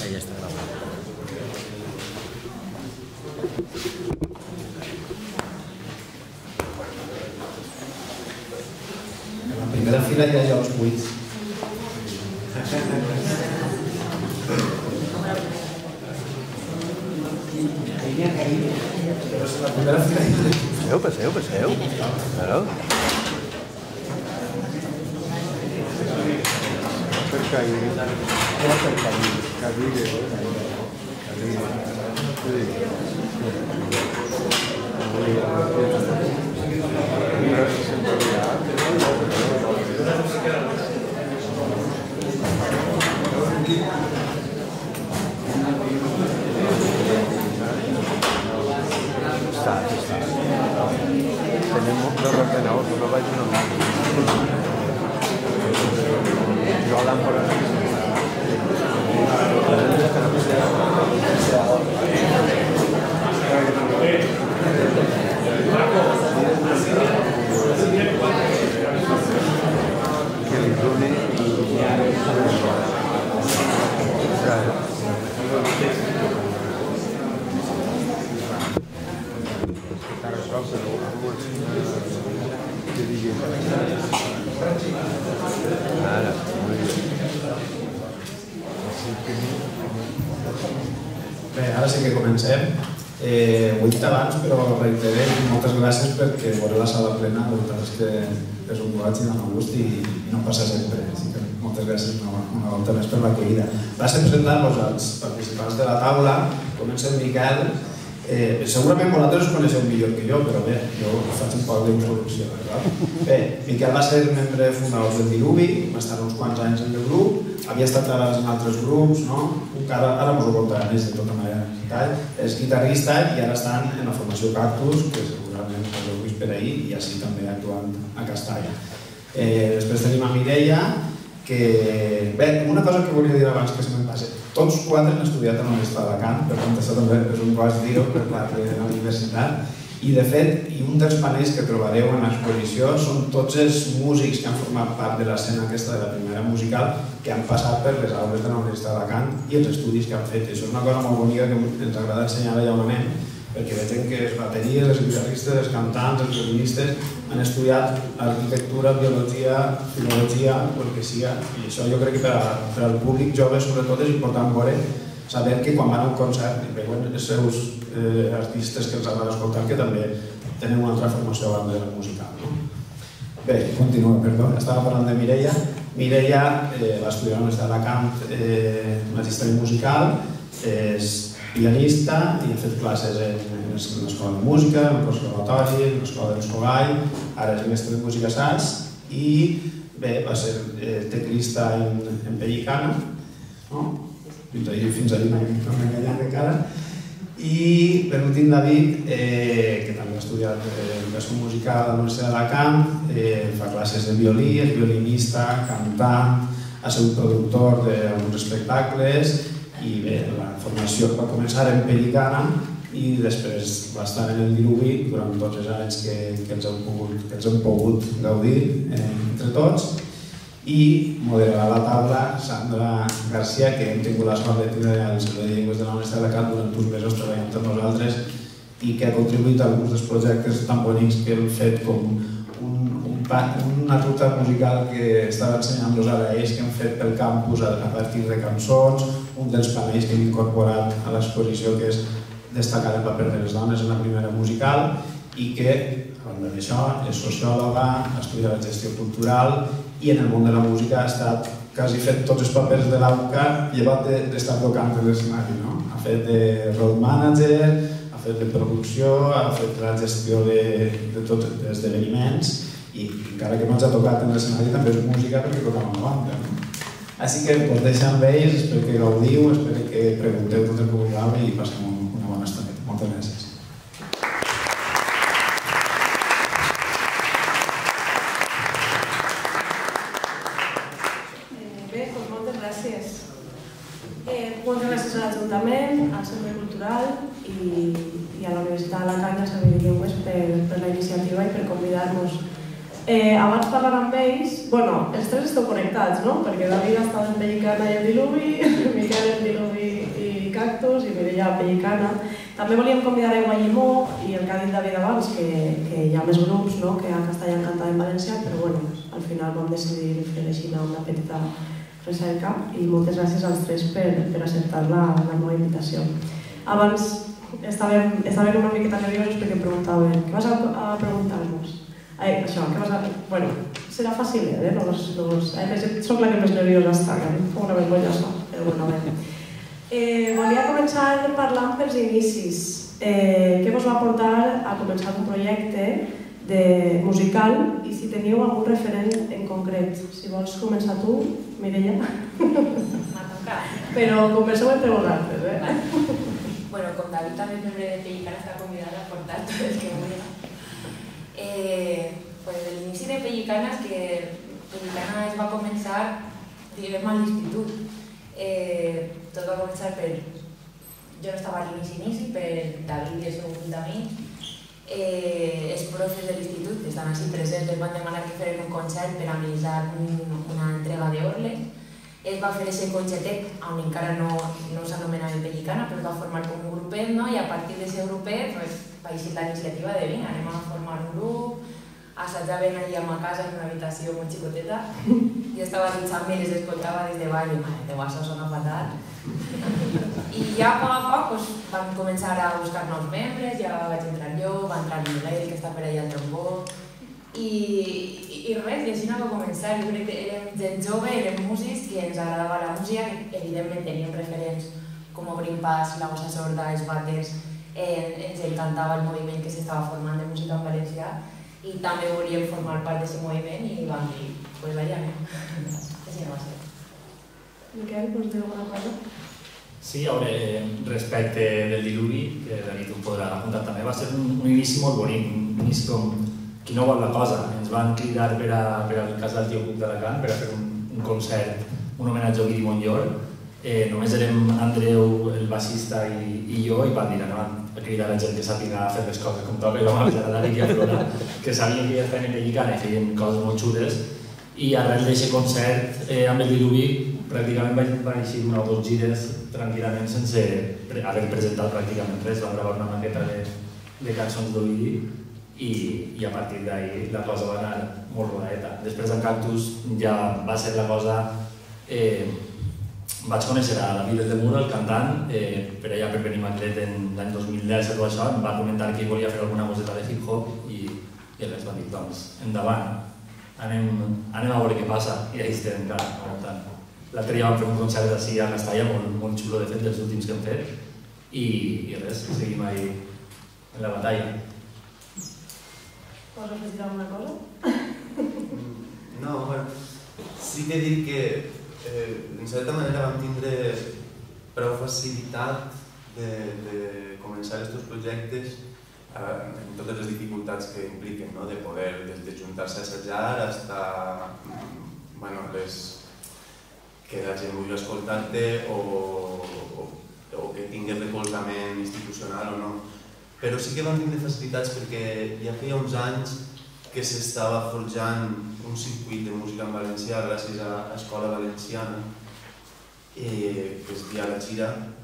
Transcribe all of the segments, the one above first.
que ja està gravant. En la primera fila hi ha els buits. La primera fila hi ha... Passeu. Claro. Tenemos los ordenadores, no vais a normal. Yo hablan por aquí. Bé, ara sí que comencem. Ho he dit abans, però reiteré moltes gràcies perquè veure la sala plena, la veritat és que és un goig i dona gust i no passa sempre. Així que moltes gràcies una volta més per l'acollida. Vaig a presentar-vos als participants de la taula. Comença en Miquel. Segurament vosaltres us coneixeu millor que jo, però bé, jo faig un poc d'introducció, d'acord? Bé, Miquel va ser membre fundador del Diluvi, va estar uns quants anys en el grup, havia estat treballant en altres grups, no? Ara us ho contaré més de tota manera. És guitarrista i ara estan en la formació Cactus, que segurament us heu vist per ahir, i així també actuant a Castalla. Després tenim a Mireia, que... Bé, una cosa que volia dir abans que se me'n passa. Tots quatre han estudiat a la Universitat d'Alacant, per tant, això també és un goig dir-ho per part de la universitat. I, de fet, un dels panells que trobareu en l'exposició són tots els músics que han format part de l'escena aquesta de la primera musical que han passat per les aules de la Universitat d'Alacant i els estudis que han fet. Això és una cosa molt bonica que ens agrada ensenyar allà on anem, perquè veiem que les bateries, els guitarristes, els cantants, els violinistes han estudiat arquitectura, biologia, filologia, el que sigui, i això jo crec que per al públic jove sobretot és important veure, saber que quan van a un concert i veuen els seus artistes que els agrada escoltar que també tenen una altra formació a banda de la musical. Bé, continuo, perdó, estava parlant de Mireia. Mireia va estudiar a la Universitat d'Alacant magisteri musical, és pianista i ha fet classes en l'escola de música, en el conservatori, en l'escola de l'Escogall, ara és mestre de música SAS i bé, va ser teclista en Pellicana, fins ahir no m'enganyant encara, i per últim David, que també ha estudiat educació musical a la Universitat d'Alacant, fa classes de violí, és violinista, cantant, ha sigut productor d'alguns espectacles i bé, la formació va començar en Pellicana i després va estar en el Diluvi durant tots els anys que els hem pogut gaudir entre tots i moderarà la taula Sandra Garcia, que hem tingut la sort de tindre al Servei de Llengües de la Universitat d'Alacant durant uns mesos treballant amb nosaltres i que ha contribuït a alguns dels projectes tan bonics que hem fet com una ruta musical que estava ensenyant-los ara ells que hem fet pel campus a partir de cançons, un dels panells que hem incorporat a l'exposició que és destacar el paper de les dones en la primera musical i que, a banda d'això, és sociòloga, ha estudiat la gestió cultural i en el món de la música ha estat quasi fet tots els papers de l'AUCA llevat d'estar tocant en l'escenari. Ha fet de road manager, ha fet de producció, ha fet la gestió de tots els esdeveniments i encara que no ens ha tocat en l'escenari també és música perquè tocava una banda. Així que us deixo amb ells, espero que gaudiu, espero que pregunteu tot el que vulgueu i passem una bona estoneta. Moltes gràcies. Bé, doncs moltes gràcies. Moltes gràcies a l'Ajuntament, al Servei Cultural i a la Universitat d'Alacant i al Servei de Llengües per la iniciativa i per convidar-nos. Abans parlant amb ells, bueno, els tres esteu connectats, no? Perquè David ha estat en Pellicana i el Diluvi, Miquel el Diluvi a Pellicana. També volíem convidar a Guallimó i el que ha dit David abans, que hi ha més grups que a castellà han cantat en valencià, però bueno, al final vam decidir fer així una petita recerca i moltes gràcies als tres per acceptar la meva invitació. Abans estaven una miqueta nerviosos perquè em preguntaven què vas a preguntar-nos? Això, què vas a... Bueno, serà fàcil, soc la que més nerviosa està, que em fa una vergonyosa, però bueno, a veure. Volia començar parlant pels inicis. Què vos va portar a començar un projecte musical i si teniu algun referent en concret? Si vols començar tu, Mireia. M'ha tocat. Però comenceu entre vosaltres, Bueno, com David també és membre de Pellicana, està convidat a portar tot el que vulgui. L'inici de Pellicana és que Pellicana es va començar, diguem, a l'institut. Tot va començar per... Jo no estava a l'inici, per David i el seu grup d'amics. Els profes de l'institut, que estan així presents, els van demanar que feren un concert per amenizar una entrega d'orles. Es va fer aquest concertet, on encara no s'anomenava Pellicana, però es va formar com un grupet, i a partir d'aquest grupet va eixir la iniciativa de vinga, anem a formar un grup, assajaven allà a ma casa en una habitació molt xicoteta, jo estava dutxant-me i les escoltava des de baix, i mare Déu, això sona fatal. I ja a poc a poc vam començar a buscar nous membres, ja vaig entrar jo, va entrar l'Ilael, que està per allà al trombó, i res, i així no va començar. Jo crec que érem gent jove, érem músics i ens agradava la música, evidentment teníem referents com Obrim Pas, La Bossa Sorda, Els Vàters, ens encantava el moviment que s'estava formant de música en valencià i també volíem formar part d'aquest moviment i vam dir, pues allà anem. Així no va ser. Miquel, vols dir alguna cosa? Sí, a veure, respecte del diluvi, que David ho podrà apuntar també, va ser un inici molt bonic, un inici com qui no vol la cosa. Ens van cridar per al cas del tio Cuc d'Alacant per a fer un concert, un homenatge a Ovidi Montllor. Només érem Andreu, el baixista, i jo, i van dir anem a cridar la gent que sàpiga fer les coses com toca, i vam avisar a l'Àric i a Flora, que sabien que ja feien en Pellicana i feien coses molt xules, i arrel d'aquest concert amb el diluvi pràcticament van eixir una o dos gires tranquil·lament sense haver presentat pràcticament res. Vam gravar una maqueta de cançons d'Ovidi i a partir d'ahir la cosa va anar molt rodadeta. Després en Cactus ja va ser la cosa... Vaig conèixer a David de Muro, el cantant, per allà per Benimaclet l'any 2010 o això, em va comentar que volia fer alguna coseta de hip-hop i res, va dir, doncs, endavant, anem a veure què passa, i ahí estem encara, aguantant. L'altre dia vam fer un concert així a Castalla, molt xulo de fet, dels últims que hem fet, i res, seguim ahí en la batalla. Vols afegir alguna cosa? No, bueno, sí que dic que en certa manera vam tindre prou facilitat de començar aquests projectes amb totes les dificultats que impliquen, de poder, des de juntar-se a assajar fins que la gent vulgui escoltar-te o que tinguis recolzament institucional o no. Però sí que vam tindre facilitats perquè ja feia uns anys que s'estava forjant un circuit de música en valencià gràcies a l'Escola Valenciana, que es deia La Gira,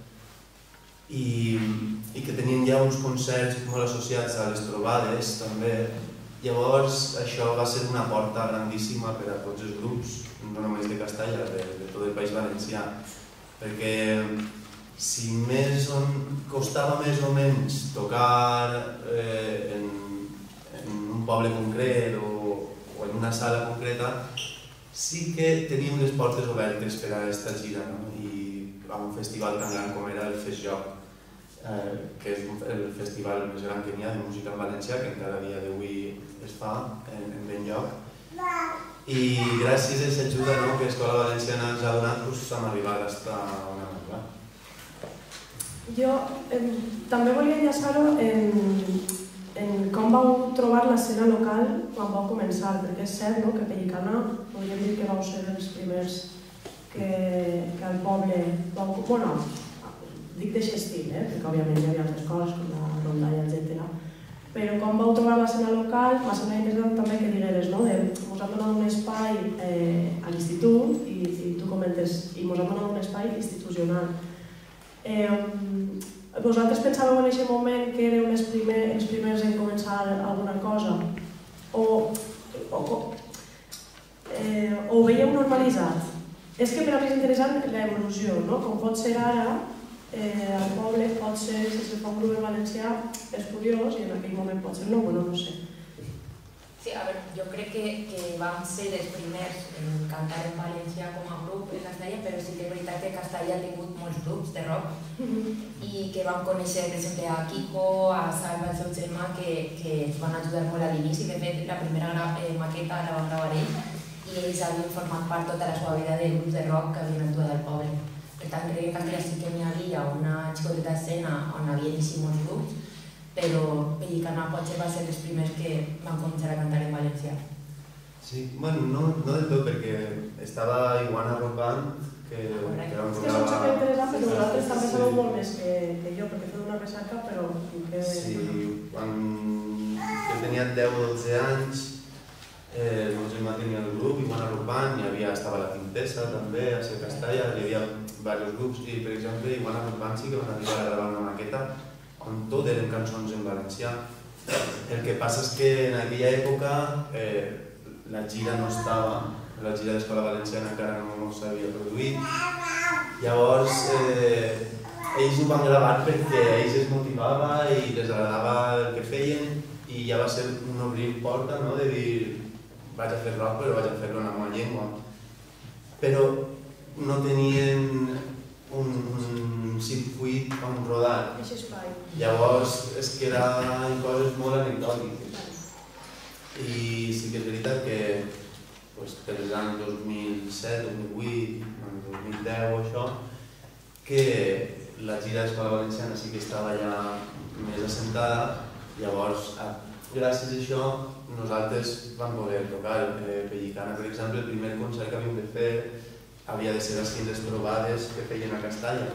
i que tenien ja uns concerts molt associats a les trobades també. Llavors això va ser una porta grandíssima per a tots els grups, no només de Castalla, de tot el País Valencià, perquè si costava més o menys tocar en un poble concret o en una sala concreta, sí que teníem les portes obertes per a aquesta gira, i a un festival tan gran com era el FestJoc, que és el festival més gran que n'hi ha de música en valencià, que encara a dia d'avui es fa en ben lloc. I gràcies a aquesta ajuda que l'Escola Valenciana ens ha donat, hem arribat a estar on hem arribat. Jo també volia enllaçar-ho en com vau trobar l'escena local quan vau començar, perquè és cert que a Pellicana podríem dir que vau ser els primers que al poble vau... Bueno, dic d'aquest estil, perquè òbviament hi havia altres coses com la rondalla, etc. Però com vau trobar l'escena local, m'ha semblat interessant també que digueres, mos han donat un espai a l'institut i tu comentes, i mos han donat un espai institucional. Vosaltres pensàveu en aquest moment que éreu els primers en començar alguna cosa? O ho veieu normalitzat? És que per a mi és interessant l'evolució, no? Com pot ser ara, al poble pot ser, si se fa un grup en valencià, és curiós, i en aquell moment pot ser no, bueno, no sé. Sí, a veure, jo crec que vam ser els primers en cantar en valencià com a grup en Castalla, però sí que és veritat que Castalla ha tingut molts grups de rock i que vam conèixer, per exemple, a Kiko, a Salva, el seu germà, que ens van ajudar molt a l'inici. De fet, la primera maqueta la van gravar ells i ells havien format part tota la seva vida de grups de rock que havien actuat al poble. Per tant, crec que a Castalla sí que n'hi havia una xicoteta escena on havia així molts grups, però Pellicana potser va ser els primers que van començar a cantar en valencià. Sí, bueno, no del tot, perquè estava Iguana Rock Band, que era un programa... És que programa... és superinteressant, perquè vosaltres també sabeu molt més que jo, perquè feu una recerca, però... Sí, quan jo tenia 10 o 12 anys, el meu germà tenia el grup Iguana Rock Band, estava la Quintessa també, a Ser Castalla, hi havia diversos grups, i per exemple Iguana Rock Band sí que van arribar a gravar una maqueta on tot eren cançons en valencià. El que passa és que en aquella època la gira no estava, la gira d'Escola Valenciana encara no s'havia produït. Llavors, ells ho van gravar perquè a ells es motivava i les agradava el que feien i ja va ser un obrir porta, no?, de dir vaig a fer rock però vaig a fer-lo en la meva llengua. Però no tenien un circuit on rodar. Llavors és que eren coses molt anecdòtiques. I sí que és veritat que per els anys 2007, 2008, 2010 o això, que la gira d'Escola Valenciana sí que estava ja més assentada. Llavors, gràcies a això, nosaltres vam poder tocar. Pellicana, per exemple, el primer concert que havíem de fer havia de ser les 15 provades que feien a Castalla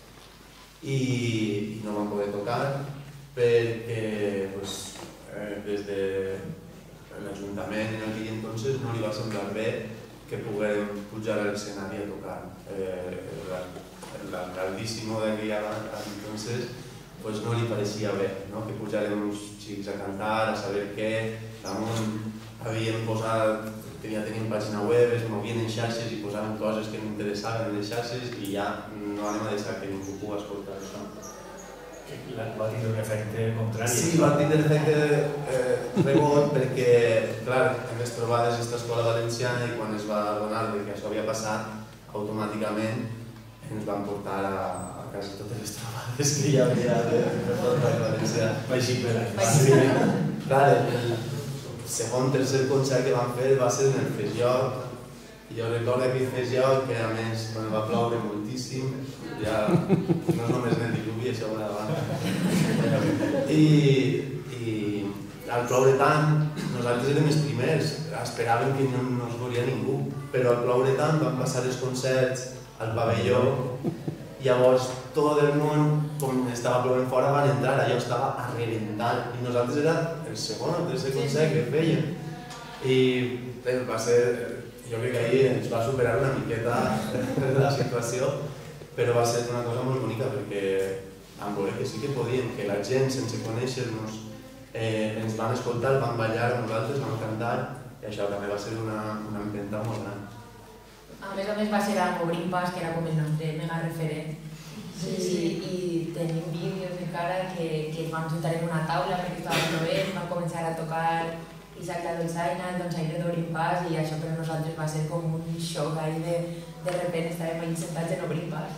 i no vam poder tocar perquè des de l'Ajuntament en aquell entonces no li va semblar bé que poguérem pujar a l'escenari a tocar. L'alcaldíssimo d'aquella entonces no li pareixia bé que pujàrem uns xics a cantar, a saber què, havíem posat, tenien pàgina web, es movien en xarxes i posaven coses que no interessaven en les xarxes i ja no anem a deixar que ningú pugui escoltar això. Va tindre un efecte contrari? Sí, va tindre un efecte rebot perquè, clar, hem trobat aquesta escola valenciana i quan es va adonar que això havia passat, automàticament ens van portar a quasi totes les trobades que hi havia de tot el valencià. Vaig per Clar, el segon, tercer concert que vam fer va ser en el Fesjoc. Jo recordo aquell Fesjoc que a més va ploure moltíssim, ja no és només en el diluvi, això va davant. I al ploure tant, nosaltres érem els primers, esperàvem que no es veuria ningú, però al ploure tant van passar els concerts al pavelló. Llavors tot el món, com estava plovent fora, van entrar, allò estava a reventar i nosaltres era el segon o tercer concert que fèiem i va ser, jo crec que ahir ens va superar una miqueta la situació, però va ser una cosa molt bonica perquè vam veure que sí que podíem, que la gent sense conèixer-nos ens van escoltar, van ballar amb nosaltres, van cantar i això també va ser una empenta molt gran. A més va ser amb Obrim Pas, que era com el nostre mega referent. I tenim vídeos encara que es van juntar en una taula perquè estava plovent, van començar a tocar Isaac la Dolçaina, el Donsaire d'Obrim Pas i això per nosaltres va ser com un xoc ahí de repente estàvem allí sentats en Obrim Pas.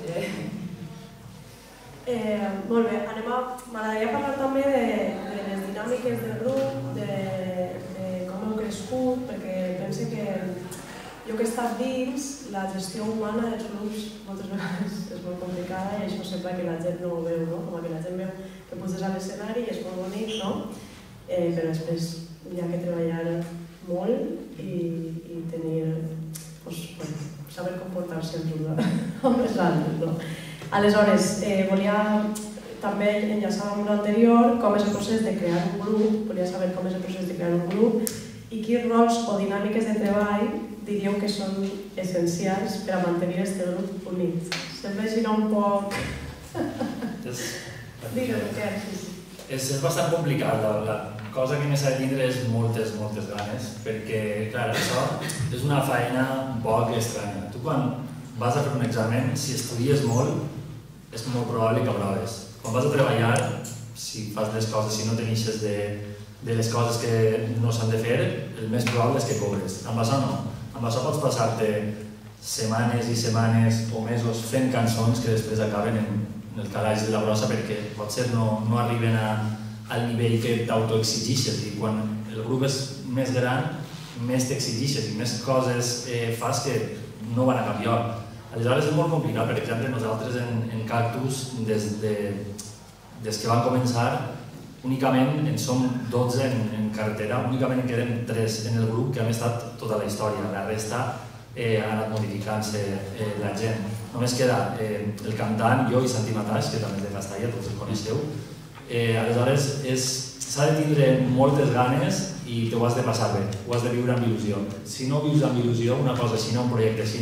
Molt bé, m'agradaria parlar també de les dinàmiques del grup, de com heu crescut, perquè pense que jo que he estat dins, la gestió humana dels grups moltes vegades és molt complicada i això sembla que la gent no ho veu, no? Com que la gent veu que puges a l'escenari i és molt bonic, no? Però després hi ha que treballar molt i tenir, saber comportar-se amb les altres, no? Aleshores, volia també enllaçar amb l'anterior com és el procés de crear un grup, volia saber com és el procés de crear un grup i quins rols o dinàmiques de treball diríeu que són essencials per a mantenir aquest grup unit. Sembla així un poc És bastant complicat, la cosa que més s'ha de tindre és moltes ganes, perquè, clar, això és una feina un poc estranya. Tu quan vas a fer un examen, si estudies molt, és molt probable que aproves. Quan vas a treballar, si fas les coses, si no t'enixes de les coses que no s'han de fer, el més probable és que cobres. Amb això no. Amb això pots passar-te setmanes i setmanes o mesos fent cançons que després acaben en el calaix de la brossa perquè potser no arriben al nivell que t'autoexigixes, i quan el grup és més gran, més t'exigixes i més coses fas que no van a canviar. Aleshores és molt complicat. Per exemple, nosaltres en Cactus, des que vam començar, únicament en som 12 en carretera, únicament en queden 3 en el grup que hem estat tota la història. La resta ha anat modificant-se la gent. Només queda el cantant, jo i Santi Mataix, que també és de Castalla, tots el coneixeu. Aleshores s'ha de tindre moltes ganes i t'ho has de passar bé, ho has de viure amb il·lusió. Si no vius amb il·lusió una cosa així, un projecte així,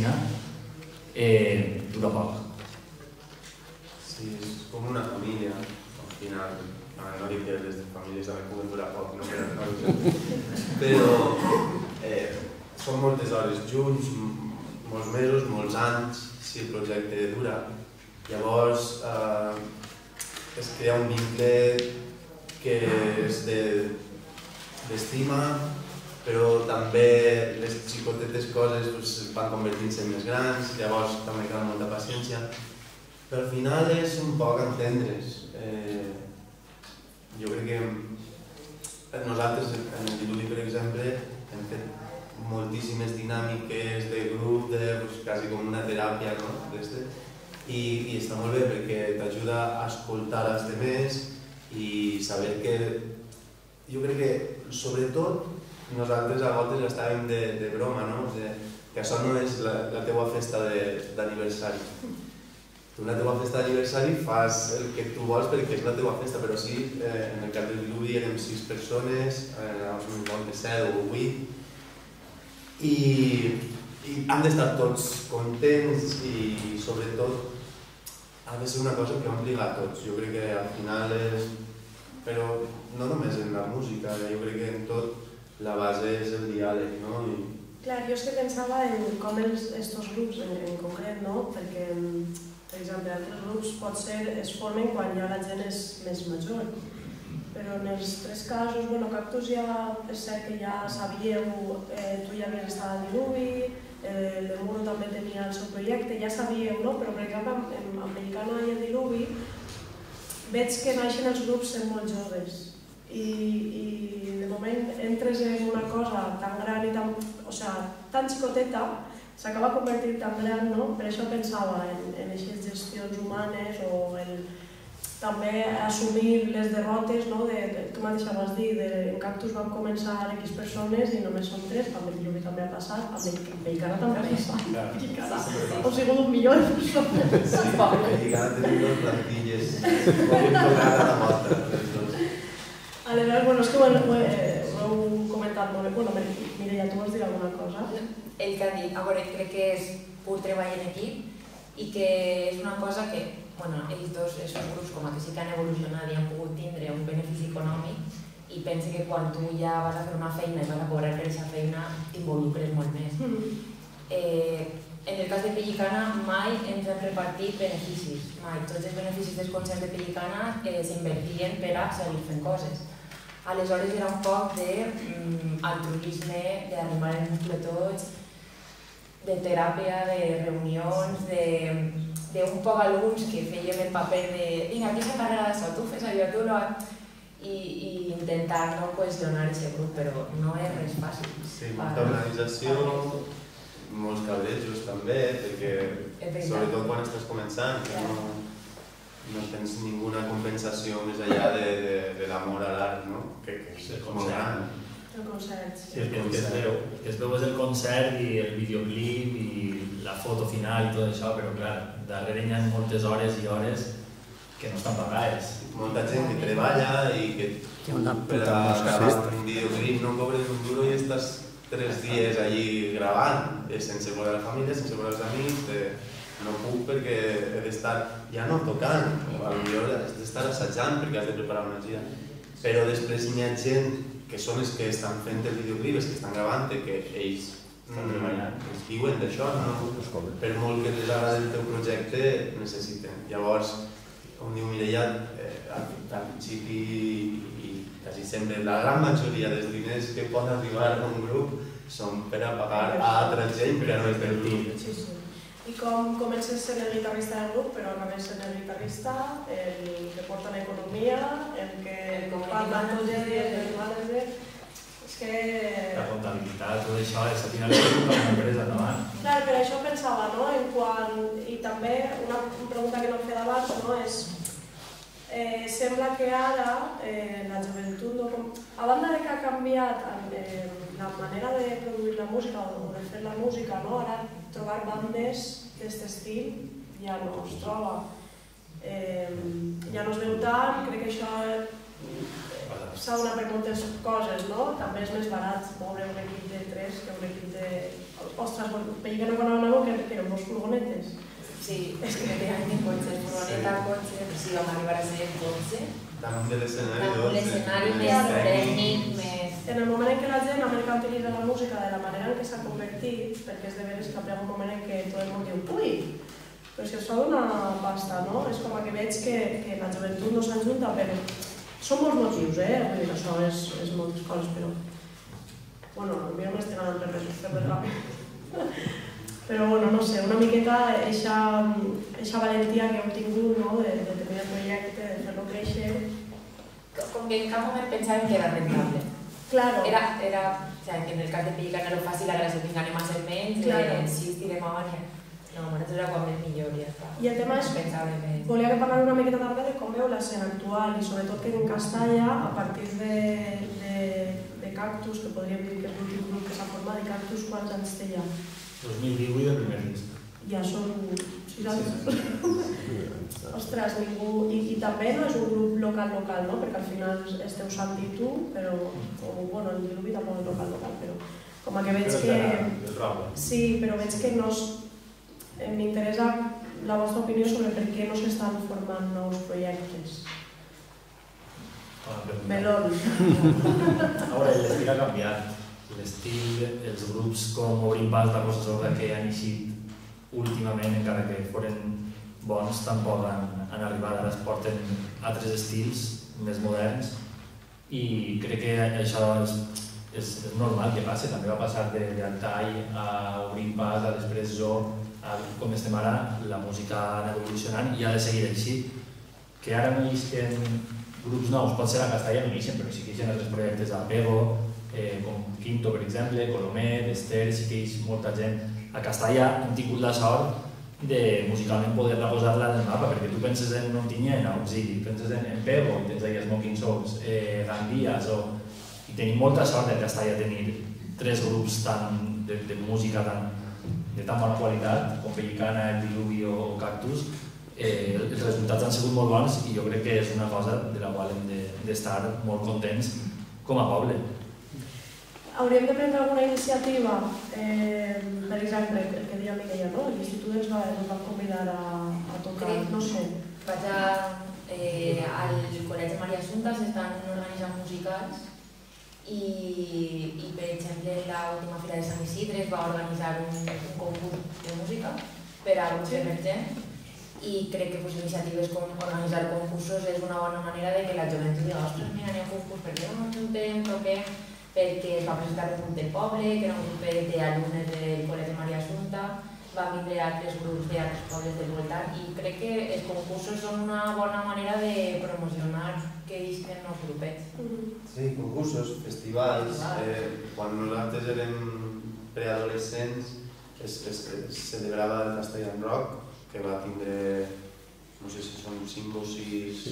dura poc. Sí, és com una família, al final. No dic que les famílies també puguen durar poc, però són moltes hores junts, molts mesos, molts anys, si el projecte dura. Llavors es crea un vincle que és d'estima, però també les xicotetes coses es van convertint-se en més grans, llavors també cal molta paciència. Però al final és un poc entendre's. Jo crec que nosaltres, en el Diluvi, per exemple, hem fet moltíssimes dinàmiques de grup, quasi com una teràpia, i està molt bé perquè t'ajuda a escoltar els altres i saber que... Jo crec que, sobretot, nosaltres a voltes estàvem de broma, que això no és la teua festa d'aniversari. Tu en la teva festa d'aniversari fas el que tu vols perquè és la teva festa, però sí, en el cas del Diluvi érem 6 persones, un vol de 7 o 8, i hem d'estar tots contents i sobretot ha de ser una cosa que obliga a tots. Jo crec que al final és... Però no només en la música, jo crec que en tot la base és el diàleg, no? Clar, jo és que pensava en com estos grups en concret, no? Perquè, per exemple, altres grups potser es formen quan ja la gent és més major, però en els 3 casos, Cactus ja és cert que ja sabíeu, tu ja havies estat al Diluvi, el de Muro també tenia el seu projecte, ja sabíeu, no? Però per exemple, amb Mexicana i el Diluvi veig que naixen els grups sent molt joves i de moment entres en una cosa tan gran i tan xicoteta, s'acaba convertint tan gran, no? Per això pensava en aquestes gestions humanes o també assumir les derrotes, no? Tu mateixa vas dir, en Cactus vam començar X persones i només són 3, amb el Diluvi també ha passat, amb Mexicana també ha passat. Hem sigut 1 milió de persones. Sí, Mexicana tenim 2 plantilles, com hem tocat a la volta. Aleshores, és que ho heu comentat molt bé. Mireia, tu vols dir alguna cosa? El que han dit, a veure, crec que és pur treball en equip i que és una cosa que, ells dos, aquests grups com que sí que han evolucionat i han pogut tindre un benefici econòmic i pense que quan tu ja vas a fer una feina i vas a cobrar per aquesta feina t'involucres molt més. En el cas de Pellicana mai ens hem repartit beneficis, mai. Tots els beneficis dels concerts de Pellicana s'invertien per a seguir fent coses. Aleshores era un poc d'altruisme, d'arrimar el nucli tots, de teràpia, de reunions, d'un poc alguns que fèiem el paper de vinga, aquí s'encarrega d'això, tu fes allò, tu no... i intentar no cohesionar aquest grup, però no és res fàcil. Sí, molta organització, molts cabrejos també, perquè sobretot quan estàs començant, no tens ninguna compensació més enllà de l'amor a l'art, no? Que és molt gran. El concert, sí. El que es veu és el concert i el videoclip i la foto final i tot això, però clar, darrere hi ha moltes hores i hores que no estan pagades. Molta gent que treballa i que per a gravar un videoclip no cobres un duro i estàs 3 dies allí gravant, sense veure la família, sense veure els amics, no puc perquè he d'estar, ja no tocant, potser has d'estar assajant perquè has de preparar una gira. Però després hi ha gent que són els que estan fent el videoclip, els que estan gravant, que ells es diuen d'això, per molt que les agrada el teu projecte, necessiten. Llavors, com diu Mireia, al principi i quasi sempre la gran majoria dels diners que pot arribar a un grup són per a pagar a altra gent per a no invertir. I com comences sent el guitarrista del grup, però acabes sent el guitarrista, el que porta l'economia, el que parla amb tots el manager... És que... La comptabilitat, tot això, és al final és una empresa endavant. Clar, per això pensava, no? En quant... I també una pregunta que no em queda abans, no? És... Sembla que ara la joventut, a banda de que ha canviat la manera de produir la música o de fer la música, ara trobar bandes d'aquest estil ja no es troba. Ja no es veu tant, crec que això s'ha donat per moltes coses, no? També és més barat moure un equip de 3 que un equip de... Ostres, veig que no coneixen algo que eren dos furgonetes. Sí, és que tenen cotxes, furgoneta, cotxe, però sí, vam arribar a ser 12. Damunt de l'escenari, Damunt l'escenari més tècnic, més... En el moment en què la gent ha mercantilitza la música de la manera en què s'ha convertit, perquè és de veres que hi ha un moment en què tot el món diu «Ui, però si us fa una pasta, no?» És com que veig que la joventut no s'ajunta, però són molts motius, vull dir, això és moltes coses, però... Bueno, potser no estic anant per res, però bueno, no sé, una miqueta eixa valentia que heu tingut, no?, de tenir el projecte, de fer-lo créixer. Com que en cap moment pensàvem que era rentable. Claro. Era, o sea, que en el cas de Pellicana era fàcil, ara si ganem a ser menys, si estirem avant, no, nosaltres era quan més millor, ja està. I el tema és, volia que parlar una miqueta també de com veu l'escena actual i sobretot que en Castalla, a partir de Cactus, que podríem dir que és l'últim grup que s'ha format, i Cactus quants anys té ja? 2018 del primer disc. Ja són 6 anys. Ostres, ningú... I també no és un grup local, no? Perquè al final esteu Sant i tu, però... Bueno, el Diluvi tampoc és local, però... Com que veig que... Sí, però veig que no... M'interessa la vostra opinió sobre per què no s'estan formant nous projectes. Melón. Ara, l'estil ha canviat. L'estil, els grups com Obrim Pas, la Rosa Sorda, que han eixit últimament, encara que foren bons, tampoc han arribat. Ara es porten altres estils més moderns i crec que això és normal que passi. També va passar d'Altai a Obrim Pas, a després Zo, com estem ara, la música ha anat evolucionant i ha de seguir així. Que ara no eixen grups nous, pot ser a Castalla no eixen, però sí que eixen altres projectes a Pego, com Quinto, per exemple, Colomet, Ester, sí que hi ha molta gent. A Castalla hem tingut la sort de musicalment poder-la posar-la en el mapa, perquè tu penses en Ontinyent, a Auxili, penses en Pego, i tens ahí Smoking Souls, Gandias, i tenim molta sort de Castalla tenir 3 grups de música de tan bona qualitat, com Pellicana, El Diluvi o Cactus. Els resultats han sigut molt bons i jo crec que és una cosa de la qual hem d'estar molt contents com a poble. Hauríem de prendre alguna iniciativa, per exemple, el que deia Mireia, no? L'Institut ens va convidar a tocar, no sé. Vaig al Col·legi Maria Assumpta, s'estan organitzant musicals i per exemple, l'última Fira de Sant Isidre es va organitzar un concurs de música per a grups emergents i crec que iniciatives com organitzar concursos és una bona manera de que la joventut digui ostres, mira, anem a un concurs, per què no ens juntem, toquem? Perquè es va presentar un grup del poble, que era un grup d'alumnes del Col·legi Maria Assumpta, van vindre altres grups d'altres pobles del voltant i crec que els concursos són una bona manera de promocionar que isquen els grupets. Sí, concursos, festivals. Quan nosaltres érem preadolescents es celebrava el Castellan Rock, que va tindre, no sé si són 5 o 6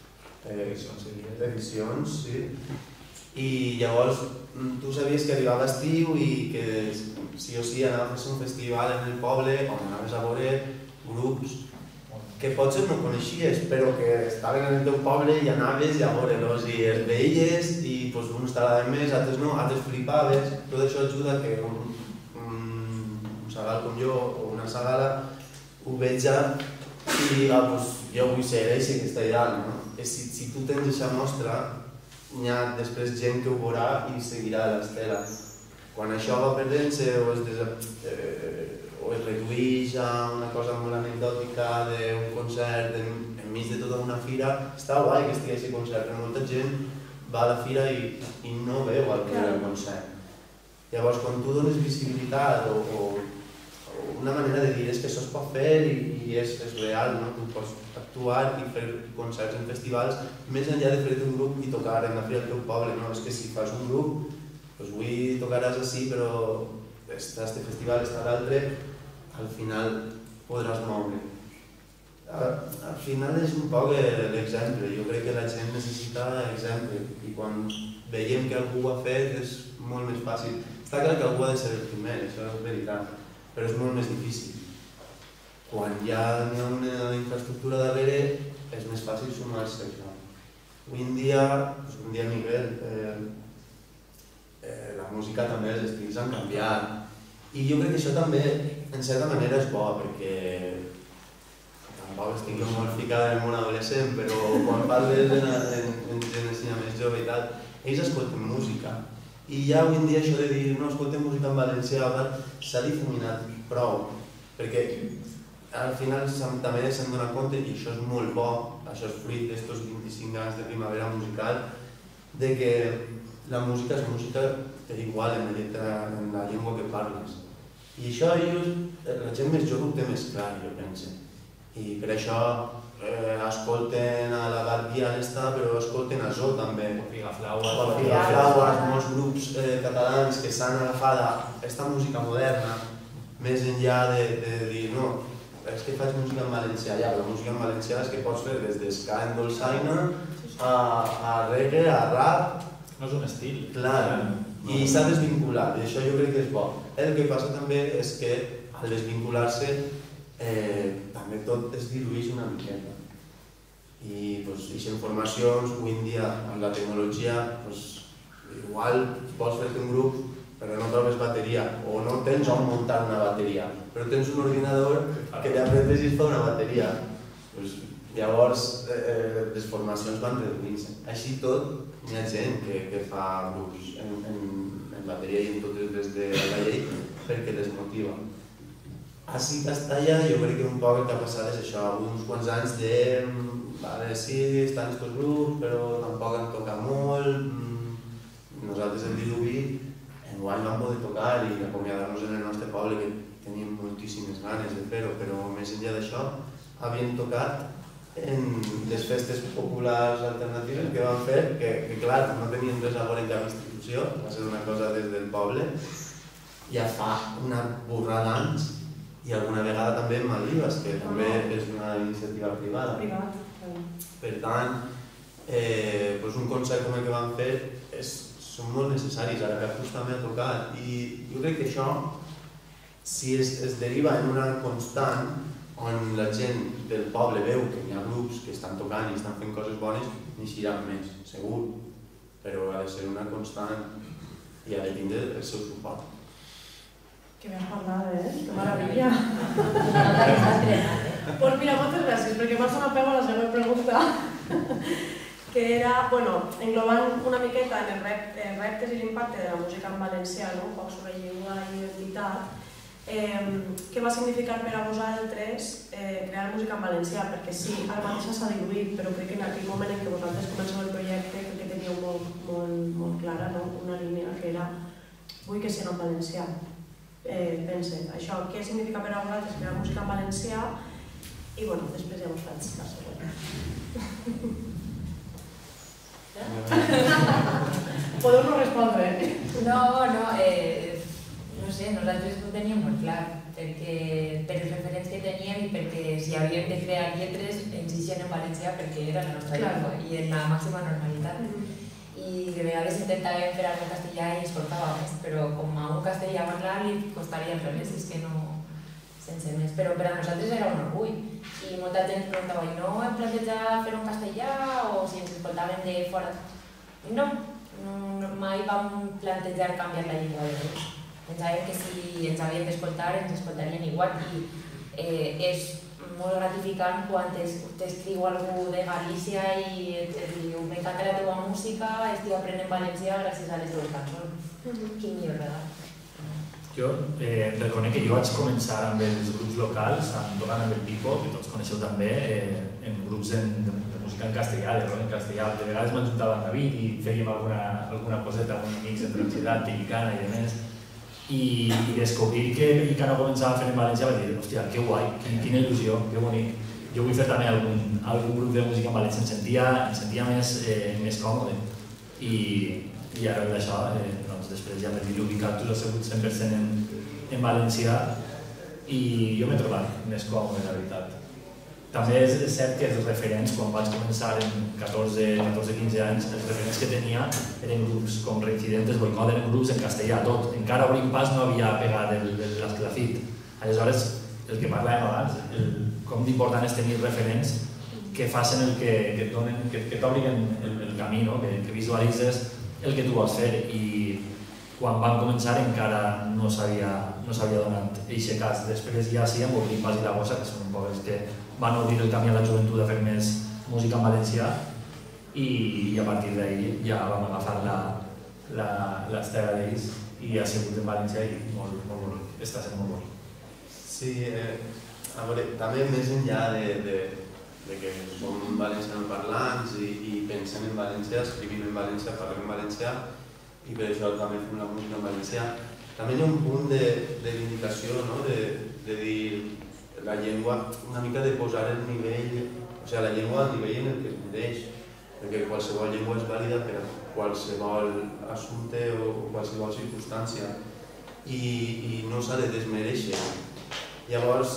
edicions, sí. I llavors tu sabies que arribava estiu i que sí o sí anaves a un festival en el poble on anaves a veure grups que potser no coneixies però que estaven en el teu poble i anaves a veure-los i els veies i uns t'agradaven més, altres no, altres flipaves. Tot això ajuda que un sagal com jo o una sagala ho veig ja i jo vull ser eixe que està ideal, no? Si tu tens aquesta mostra, hi ha després gent que ho veurà i seguirà l'estela. Quan això va perdent-se o es redueix a una cosa molt anecdòtica d'un concert enmig de tota una fira, està guai que estigui aquest concert, però molta gent va a la fira i no veu el que era el concert. Llavors, quan tu dones visibilitat o una manera de dir és que això es pot fer i és real, no? Tu pots actuar i fer concerts en festivals més enllà de fer-te un grup i tocar en la fira del teu poble, no? És que si fas un grup, doncs avui tocaràs així, però està este festival, està l'altre, al final podràs moure. Al final és un poc l'exemple, jo crec que la gent necessita exemple i quan veiem que algú ho ha fet és molt més fàcil. Està clar que algú ha de ser el primer, això és veritat, però és molt més difícil. Quan hi ha una infraestructura darrere és més fàcil sumar-se a això. Avui en dia, un dia a nivell, la música també, els estils han canviat i jo crec que això també en certa manera és bo perquè tampoc estic molt ficat en el món adolescent, però quan parles en gent més jove i tal, ells escolten música. I ja avui en dia això de dir no escolten música en valencià s'ha difuminat prou, perquè al final també s'han donat compte, i això és molt bo, això és fruit d'estos 25 anys de primavera musical, de que la música és música igual en la llengua que parles. I això la gent més jove ho té més clar, jo penso. I per això escolten a la Barbie però escolten a Zo també. O Pigaflaues. O Pigaflaues, molts grups catalans que s'han agafat a aquesta música moderna, més enllà de dir no, és que faig música en valencià, ja, però música en valencià és que pots fer des d'esca en dolçaina a reggae, a rap. No és un estil. Clar, i s'ha desvinculat, i això jo crec que és bo. El que passa també és que al desvincular-se també tot es dilueix una miqueta. I aquestes informacions, avui en dia, amb la tecnologia, igual vols fer-te un grup però no trobes bateria, o no tens on muntar una bateria, però tens un ordinador que li apretes i es fa una bateria. Llavors, les formacions van reduint-se. Així tot, hi ha gent que fa grups en bateria i en totes les de la llei perquè les motiva. Així a Castalla jo crec que un poc el que ha passat és això, uns quants anys de sí, estan aquests grups, però tampoc han tocat molt. Nosaltres el Diluvi enguany vam poder tocar i acomiadar-nos en el nostre poble, que teníem moltíssimes ganes de fer-ho, però més enllà d'això havíem tocat en les festes populars alternatives que vam fer, que clar, no tenien res a veure en cap institució, va ser una cosa des del poble, ja fa una borrada d'anys, i alguna vegada també en Maldives, que també és una iniciativa privada. Per tant, un concert com el que vam fer són molt necessaris, ara que Arcús també ha tocat, i jo crec que això, si es deriva en una constant on la gent del poble veu que hi ha grups que estan tocant i estan fent coses bones, n'hixiran més, segur, però ha de ser una constant i ha de tindre el seu suport. Que m'has parlat, Que meravella! Doncs mira, moltes gràcies, perquè m'has donat peu a la següent pregunta, que era, englobant una miqueta en els reptes i l'impacte de la música en valencià, un poc sobre llengua i identitat, què va significar per a vosaltres crear música en valencià? Perquè sí, ara mateix s'ha diluït, però crec que en aquell moment en què vosaltres comenceu el projecte crec que teníeu molt clara una línia que era vull que sigui en valencià. Pense, això, què significa per a vosaltres crear música en valencià? I després ja us faig la següent. Podeu no respondre? No sé, nosaltres ho teníem molt clar, perquè per els referents que teníem i perquè si havíem de crear lletres ens eixien en valencià perquè era la nostra llengua i en la màxima normalitat. I de vegades intentàvem fer alguna en castellà i ens costava més, però com a un castellà parlar li costaria al revés, és que no... sense més, però per a nosaltres era un orgull i molta gent ens preguntava i no hem plantejat fer un castellà o si ens escoltaven de fora. No, mai vam plantejar canviar la llengua de res. Pensàvem que si ens havien d'escoltar ens escoltarien igual i és molt gratificant quan t'escriu algú de Galícia i et diu m'encanta la teva música, estic aprenent valencià gràcies a les teves cançons. Quin millor regal. Jo reconec que jo vaig començar amb els grups locals, tocant amb el Pico, que tots coneixeu també, en grups de música en castellà, de rock en castellà. De vegades m'ajuntava amb David i fèiem alguna coseta amb uns amics entre Ciutat, Pelicana i demés. I descobrir que Pelicana començava a fer en valencià vaig dir, hòstia, que guai, quina il·lusió, que bonic. Jo vull fer també algun grup de música en valencià, em sentia més còmode. I arrel d'això, després ja m'he dit Diluvi Cactus ha sigut 100% en valencià i jo m'he trobat més còmode, la veritat. També és cert que els referents, quan vaig començar en 14-15 anys, els referents que tenia eren grups com Reincidentes, Boicot, eren grups en castellà, tot. Encara Obrim Pas no havia pegat l'esclafit. Aleshores, el que parlàvem abans, com d'important és tenir referents que facin el que t'obliguen el camí, que visualitzes el que tu vols fer. I quan vam començar encara no s'havia donat aquest cas. Després ja sí, amb Obrim Pas i La Bossa, que són un poc els que van obrir el camí a la joventut a fer més música en valencià i a partir d'ahir ja vam agafar l'estela d'ells i ha sigut en valencià i molt bonic, està sent molt bonic. Sí, a veure, també més enllà de que som valencianoparlants i pensem en valencià, escrivim en valencià, parlem en valencià i per això també fem la música en valencià. També hi ha un punt de vindicació, de dir la llengua, una mica de posar el nivell, o sigui, la llengua al nivell en el que es mereix, perquè qualsevol llengua és vàlida per a qualsevol assumpte o qualsevol circumstància i no s'ha de desmereixer. Llavors,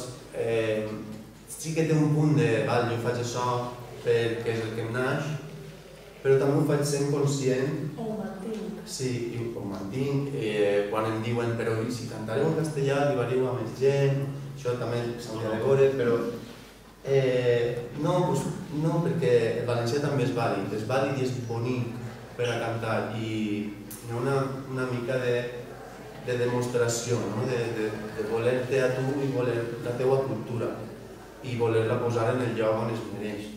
sí que té un punt de, jo faig això perquè és el que em naix, però també ho faig sent conscient. O ho mantinc. Sí, ho mantinc. Quan em diuen, però si cantareu en castellà arribareu a més gent, això també s'hauria de veure, però no, perquè el valencià també és vàlid i és bonic per a cantar i hi ha una mica de demostració, de voler-te a tu i voler la teua cultura i voler-la posar en el lloc on es mereix.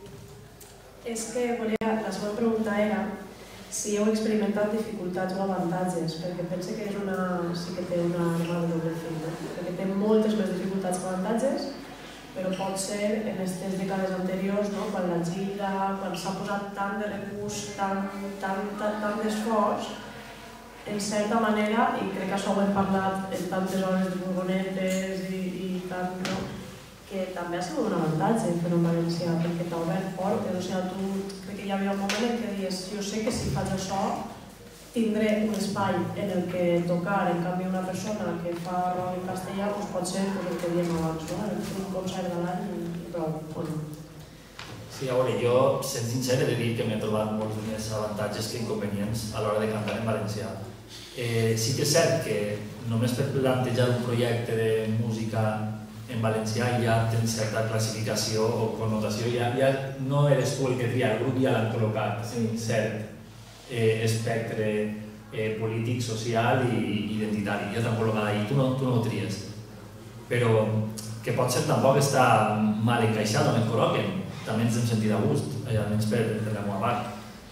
És que la segona pregunta era si heu experimentat dificultats o avantatges, perquè pense que sí que té una arma de doble fil, perquè té moltes més dificultats que avantatges, però pot ser en aquestes dècades anteriors, quan la gira, quan s'ha posat tant de recurs, tant d'esforç, en certa manera, i crec que això ho hem parlat en tantes hores de furgonetes i tant, que també ha sigut un avantatge fer en valencià, perquè t'ha obert portes, o sigui, tu crec que hi havia un moment en què dius, jo sé que si faig això tindré un espai en el que tocar, en canvi una persona que fa rock en castellà pot ser el que diem abans, un concert de l'any i prou, o no? Sí, a veure, jo, sent sincer, he de dir que m'he trobat molts més avantatges que inconvenients a l'hora de cantar en valencià. Sí que és cert que només per plantejar un projecte de música en valencià ja tens certa classificació o connotació, ja no eres tu el que tria, el grup ja l'han col·locat en cert espectre polític, social i identitari, ja t'han col·locat ahí, tu no ho tries. Però que potser tampoc està mal encaixat on et col·loquen, també ens hem sentit a gust, almenys per la meva part.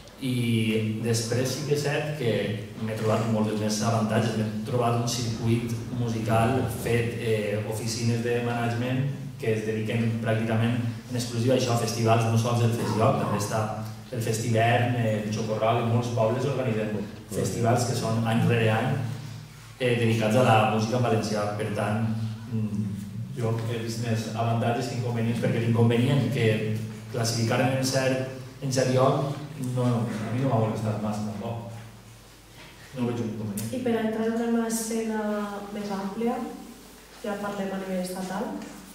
I després sí que és cert que m'he trobat molts més avantatges, m'he trobat un circuit musical fet, oficines de management que es dediquen pràcticament en exclusiva a això, festivals, no sols el Festival, també està el Festivern, el Chocorral, en molts pobles organitzen festivals que són any rere any dedicats a la música en valencià. Per tant, jo he vist més avantatges que inconvenients, perquè l'inconvenient que classificaren en cert lloc a mi no m'ha molestat massa tampoc. No veig un inconvenient. I per entrar en una escena més àmplia, ja parlem a nivell estatal?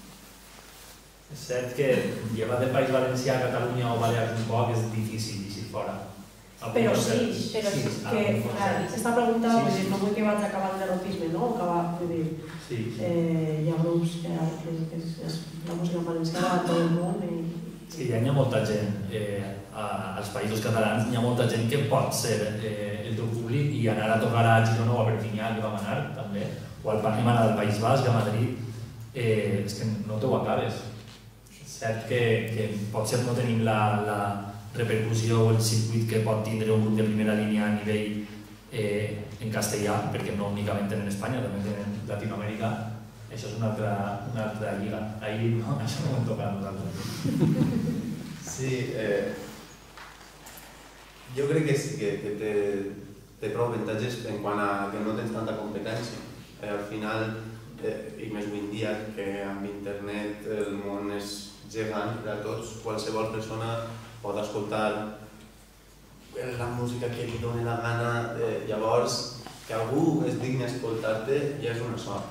És cert que llevar del País Valencià a Catalunya o Balears un poc és difícil i fora. Però sí, aquesta pregunta no vull que vaig acabar el derrotisme, no? Vull dir, hi ha grups que la música valenciana a tot el món i... Sí, ja hi ha molta gent als països catalans, hi ha molta gent que pot ser el teu públic i anar a tocar a Girona o a Perpinyà, que vam anar també, o hem anat al País Basc, a Madrid, és que no t'ho acabes. És cert que potser no tenim la repercussió o el circuit que pot tindre un grup de primera línia a nivell en castellà, perquè no únicament en Espanya, també en Latinoamèrica. Això és una altra lliga. Ahir això no ho hem tocat nosaltres. Sí, jo crec que sí, que té prou avantatges en quant a que no tens tanta competència. Al final, i més avui en dia, que amb internet el món és gegant per a tots, qualsevol persona pot escoltar la música que li doni la gana, llavors que algú es digni a escoltar-te ja és una sort.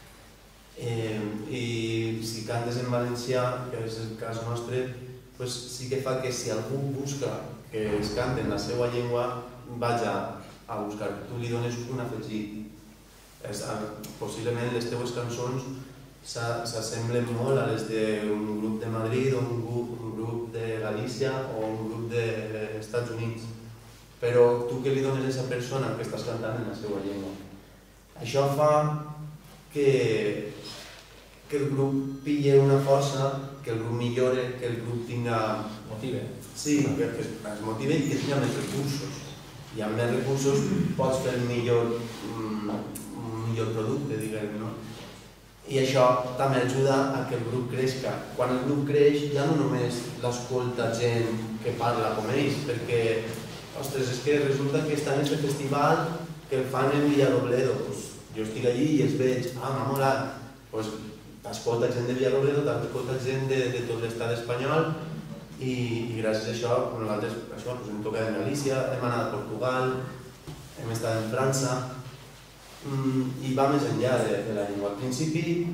I si cantes en valencià, que és el cas nostre, sí que fa que si algú busca que es cante en la seva llengua, vaja a buscar, tu li dones un afegit. Possiblement les teves cançons s'assemblen molt a les d'un grup de Madrid o un grup de Galícia o un grup dels Estats Units, però tu què li dones a aquesta persona que estàs cantant en la seva llengua? Això fa que el grup pilli una força, que el grup millore, que el grup tinga... Motive. Sí, que es motive i que tinga més recursos. I amb més recursos pots fer un millor producte, diguem, no? I això també ajuda a que el grup creixi. Quan el grup creix ja no només l'escolta gent que parla com ells, perquè, ostres, és que resulta que estan en aquest festival que el fan en Villarrobledo. Jo estic allí i els veig, m'ha molat. T'escolta gent de Villarrobledo, t'escolta gent de tot l'estat espanyol i gràcies a això nosaltres hem tocat en Galícia, hem anat a Portugal, hem estat en França i va més enllà de la llengua. Al principi,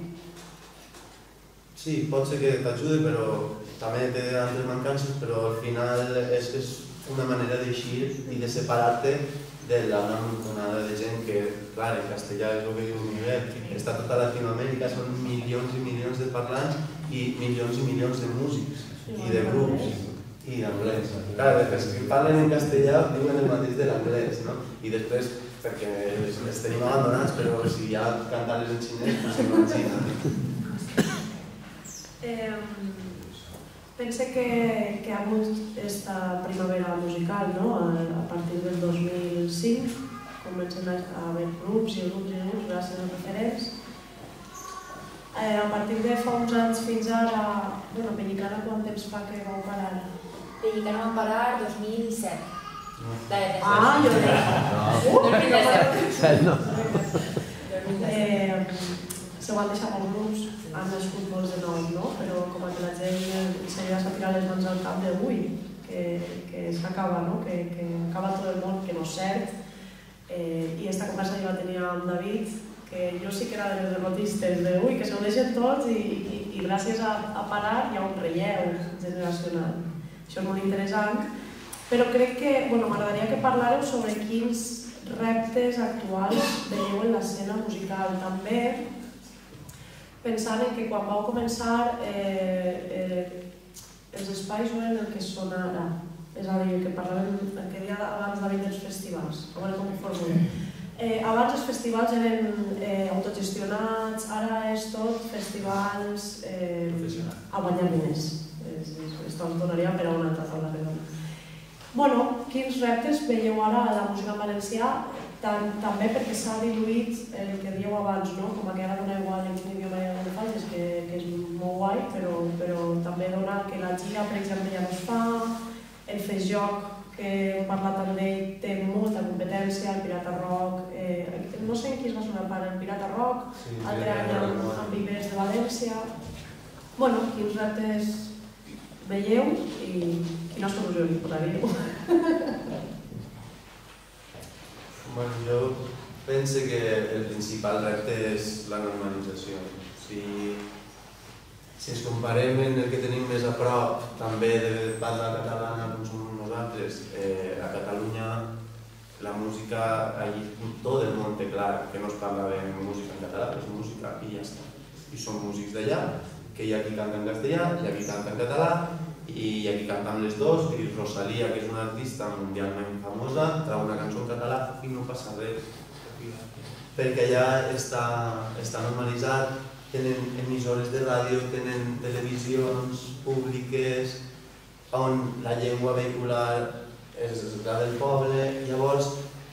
sí, pot ser que t'ajude, però també té altres mancances, però al final és una manera d'eixir i de separar-te de la gran montonada de gent que, clar, en castellà és el que diu Miguel, està tota Latinoamèrica, són milions i milions de parlants i milions de músics i de grups i d'anglès. Clar, els que parlen en castellà diuen el mateix de l'anglès, no? I després, perquè els tenim abandonats, però si ja cantar-les en xinès, doncs s'imagina. Pense que ha hagut aquesta primavera musical, a partir del 2005, comencen a haver grups i grups gràcies als referents. A partir de fa uns anys fins ara, Penyicana quant temps fa que vau parar? Penyicana vam parar 2007. Jo se ho han deixat els grups, han nascut molts de nous, però com que la gent s'ha s'ha tirat les mans al cap d'avui, que s'acaba, que acaba tot el món, que no és cert. I aquesta conversa jo la tenia amb David, que jo sí que era de les derrotistes d'avui, que s'ho deixen tots i gràcies a parar hi ha un relleu generacional. Això és molt interessant, però crec que m'agradaria que parlàreu sobre quins reptes actuals veieu en l'escena musical. També pensant que quan vau començar els espais no eren el que són ara, és a dir, que parlàvem el que deia abans David dels festivals, a veure com ho formulem. Abans els festivals eren autogestionats, ara és tot festivals a guanyar diners. Esto ens donaria per a una altra taula redonda. Quins reptes veieu ara a la música en valencià? També perquè s'ha diluït el que dieu abans, com que ara dona igual en quin idioma ho facis, que és molt guai, però també dona que la gira, per exemple, ja no es fa, el fes-joc, que hem parlat amb ell, té molta competència, el Pirata Rock, no sé en qui es va sonar part, el Pirata Rock, altre any amb Vivers de València. Quins reptes veieu i quina solució li posaríeu? Jo penso que el principal repte és la normalització. Si ens comparem en el que tenim més a prop, també de parla catalana com som nosaltres, a Catalunya la música, tot el món té clar que no es parla de música en català, és música i ja està. I són músics d'allà, que hi ha qui canta en castellà, hi ha qui canta en català, i hi ha qui canta amb les dos, i Rosalía, que és una artista mundialment famosa, trau una cançó en català i no passa res. Perquè allà està normalitzat tenen emissores de ràdio, tenen televisions públiques, on la llengua vehicular és la del poble. Llavors,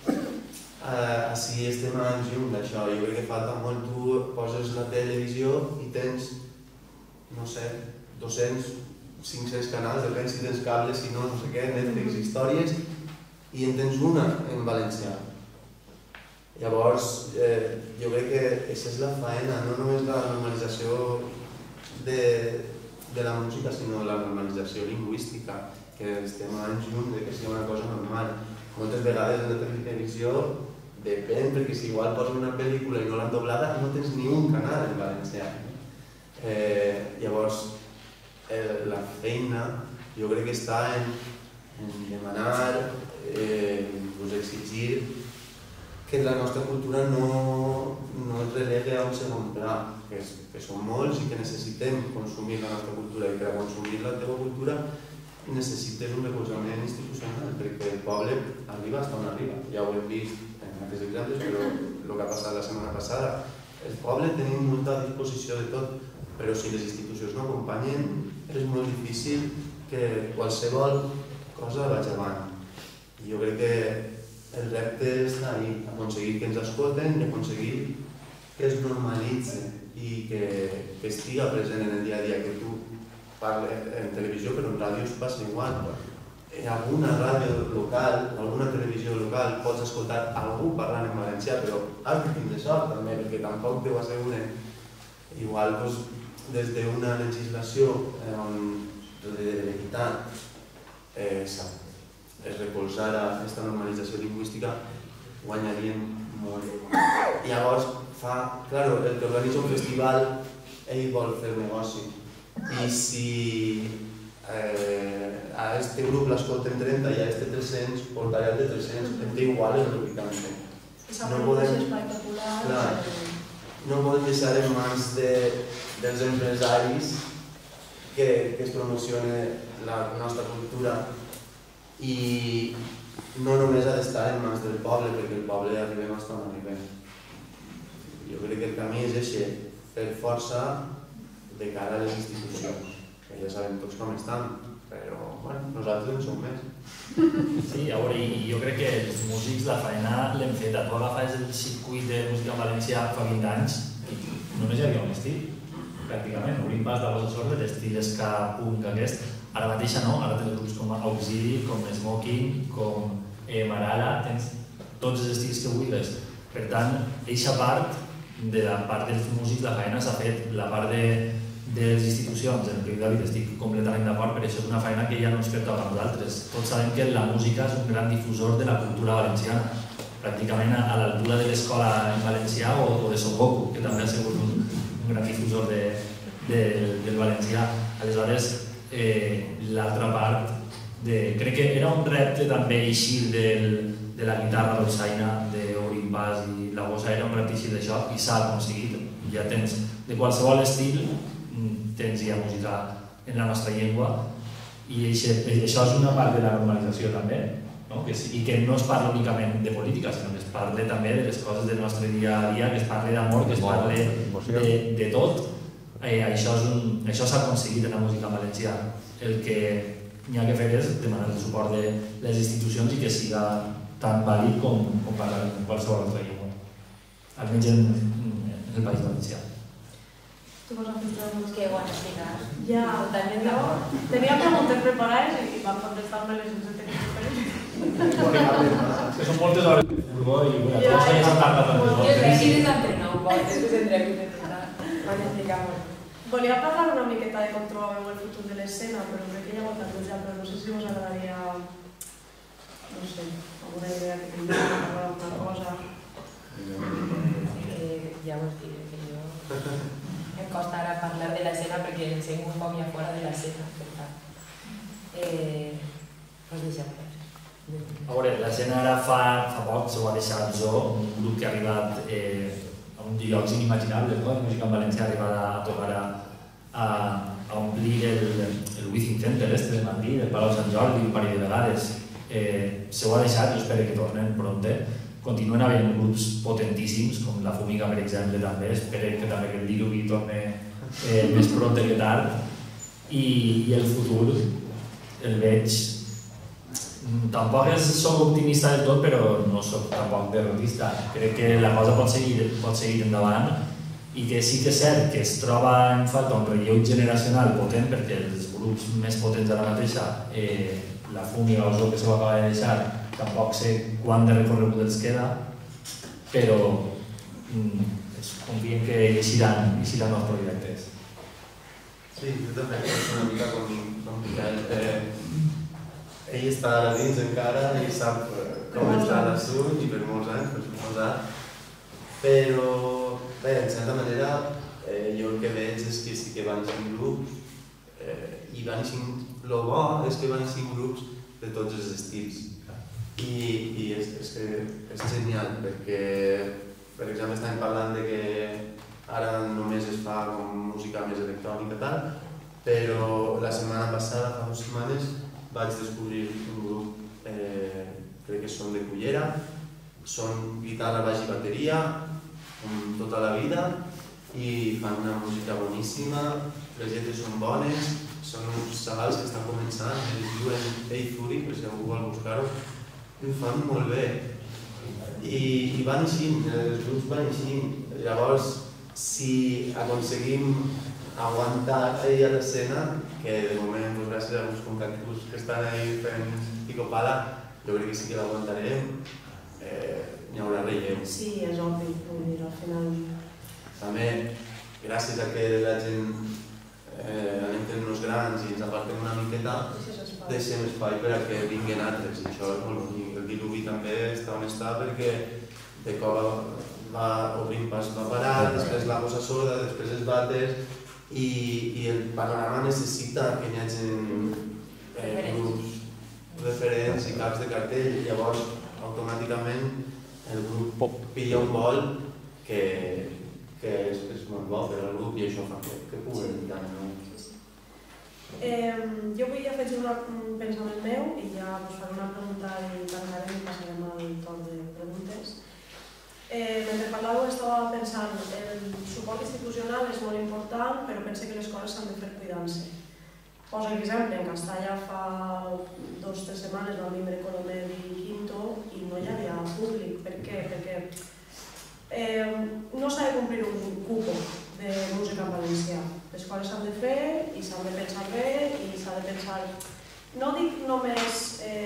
així estem anys llum d'això. Jo crec que falta molt. Tu poses la televisió i tens, no sé, 200, 500 canals, depèn si tens cables, si no, no sé què, Netflix, històries, i en tens una en valencià. Llavors, jo crec que aquesta és la faena, no només la normalització de la música, sinó la normalització lingüística, que estem anys lluny que sigui una cosa normal. Moltes vegades en la televisió depèn, perquè si igual poses una pel·lícula i no l'han doblada, no tens ni un canal en valencià. Llavors, la feina jo crec que està en demanar, inclús exigir que la nostra cultura no es relegue a un segon pla, que som molts i que necessitem consumir la nostra cultura, i per a consumir la teva cultura necessites un recolzament institucional, perquè el poble arriba fins on arriba. Ja ho hem vist en aquests exemples, però el que ha passat la setmana passada, el poble tenim molta disposició de tot, però si les institucions no acompanyen, és molt difícil que qualsevol cosa vagi avant. I jo crec que el repte està ahí, aconseguir que ens escolten i aconseguir que es normalitzi i que estiga present en el dia a dia, que tu parles en televisió, però en ràdio es passa igual. En alguna ràdio local, en alguna televisió local, pots escoltar algú parlant en valencià, però has de tindre sort també, perquè tampoc te ho asseguren. Igual, des d'una legislació de l'equitat es recolzara aquesta normalització lingüística, guanyaríem molt. Llavors, clar, el que organitza un festival, ell vol fer negoci. I si a este grup l'escolten 30 i a este 300, portaré el de 300, em té igual el lògicament. No podem deixar en mans dels empresaris que es promocione la nostra cultura, i no només ha d'estar en mans del poble, perquè el poble arribem fins on arribem. Jo crec que el camí és així, fer força de cara a les institucions, que ja sabem tots com estan, però nosaltres en som més. Sí, a veure, jo crec que els músics la faena l'hem fet. Tu agafes el circuit de música en valencià fa 20 anys i només hi havia un estil, pràcticament. Obrim pas de voz a sorda, l'estil ska, punk, aquest. Ara mateixa no, ara tens grups com Auxili, com Smoking, com Marala, tens tots els estils que vulguis. Per tant, eixa part, de la part dels músics, la feina s'ha fet. La part de les institucions, en el que David estic completament d'acord, però això és una feina que ja no ens pertoca a nosaltres. Tots sabem que la música és un gran difusor de la cultura valenciana, pràcticament a l'altura de l'escola en valencià o de Son Goku, que també ha sigut un gran difusor del valencià. Aleshores, l'altra part, crec que era un repte també eixir de la guitarra dolçaina, d'obrir pas i la bossa, era un repte eixir d'això i s'ha aconseguit. Ja tens, de qualsevol estil, tens ja música en la nostra llengua i això és una part de la normalització també, i que no es parla únicament de política, sinó que es parla també de les coses del nostre dia a dia, que es parla d'amor, que es parla de tot. Això s'ha aconseguit en la música en valencià. El que n'hi ha que fer és demanar el suport de les institucions i que siga tan vàlid com parlar en qualsevol altra llengua, almenys en el País Valencià. Tu vols afegir alguna cosa? Que ho han explicat. Ja, tenia preguntes preparades i vam contestar-me les sense tenir preparades. Que són moltes hores de furgó i tots ja s'han tardat tantes Jo hores. crec que des d'entrenar un poc, després entrevistes. Van explicar molt. Volia parlar una miqueta de com trobàveu el futur de l'escena, però crec que hi ha molta cosa, però no sé si us agradaria, no sé, alguna idea que tingueu, parlar alguna cosa. Ja vos diré que jo em costa ara parlar de l'escena perquè em sent un poc ja fora de l'escena, per tant. Pues deixem res. A veure, l'escena ara fa poc se ho ha deixat Zo, un grup que ha arribat a un llocs inimaginables, no? La música en valencià ha arribat a tocar a omplir el Wizzing Center de Madrid, el Palau Sant Jordi, un parell de vegades. Se ho ha deixat, jo espero que tornen pronte. continuen havent grups potentíssims, com La Fumiga, per exemple, també. Espero que també el Diluvi torni més pront que tard. I el futur el veig... Tampoc soc optimista del tot, però no soc tampoc derrotista. Crec que la cosa pot seguir endavant i que sí que és cert que es troba en falta un relleu generacional potent, perquè els grups més potents ara mateixa, La Fumiga o el que se l'acaba de deixar, tampoc sé quant de recorregut els queda, però confiem que eixiran els projectes. Sí, jo també és una mica com Miquel. Ell està a dins encara i sap com està l'assunt i per molts anys, per suposar. Però, bé, en certa manera, jo el que veig és que sí que van ser grups i van ser... El bo és que van ser grups de tots els estils. I és genial, perquè, per exemple, estem parlant de que ara només es fa música més electrònica i tal, però la setmana passada, fa 2 setmanes, vaig descobrir un grup, crec que són de Cullera, són guitarra, baix i bateria, tota la vida, i fan una música boníssima, les lletres són bones, són uns xavals que estan començant, es diuen Eizuri, per si algú vol buscar-ho, i ho fan molt bé. I van així, els grups van així. Llavors, si aconseguim aguantar ahí a l'escena, que de moment, gràcies a alguns contactes que estan ahí fent pico-pala, jo crec que sí que l'aguantarem, n'hi haurà relleu. Sí, és obvi, al final. També, gràcies a que la gent anem fent uns grans i ens apartem una miqueta, deixem espai per a que vinguin altres, i això és molt bonic. El Diluvi també està on està perquè de cop va obrint pas, va parar, després la bossa sorda, després els bates, i el panorama necessita que hi hagi grups referents i caps de cartell. Llavors, automàticament, el grup pilla un vol que és molt bo per al grup i això fa que puguem dir no? Jo vull afegir un pensament meu i ja us faré una pregunta i tancarem i passarem al torn de preguntes. Mentre parlàveu estava pensant el suport institucional és molt important, però pense que les coses s'han de fer cuidant-se. Poso exemple, en Castalla fa 2 o 3 setmanes van vindre Colomer i Quinto i no hi havia públic. Per què? Perquè no s'ha de complir un cupo de música en valencià. Les coses s'han de fer i s'han de pensar bé i s'ha de pensar... No dic només...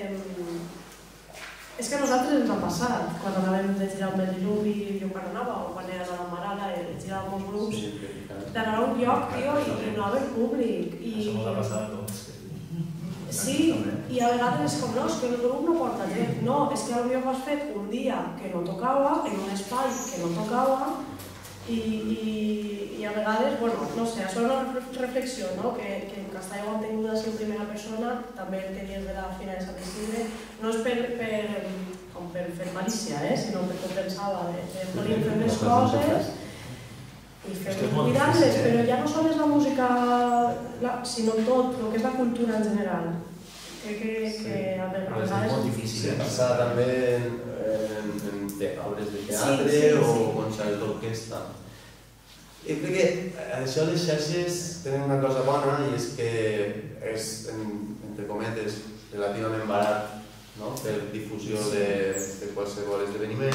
És que a nosaltres ens ha passat, quan anàvem de girar amb el Diluvi, jo quan anava, o quan era a la Marala, giràvem els grups, d'anar a un lloc, tio, i no haver públic. Això mos ha passat a tots. Sí, i a vegades és com, no, és que el grup no porta gent. No, és que potser ho has fet un dia que no tocava, en un espai que no tocava, i a vegades, bueno, no sé, això és una reflexió, no? Que en Castalla ho han tingut així en primera persona, també el que dius de la Fira de Sant Isidre, no és per fer malícia, sinó perquè pensava de poder fer les coses i fer cuidar-les, però ja no sols la música, sinó tot, el que és la cultura en general. Crec que a vegades... És molt difícil. Passar també en obres de teatre o concerts d'orquestra. I crec que això les xarxes tenen una cosa bona i és que és, entre cometes, relativament barat per difusió de qualsevol esdeveniment,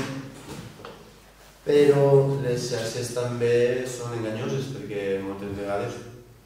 però les xarxes també són enganyoses perquè moltes vegades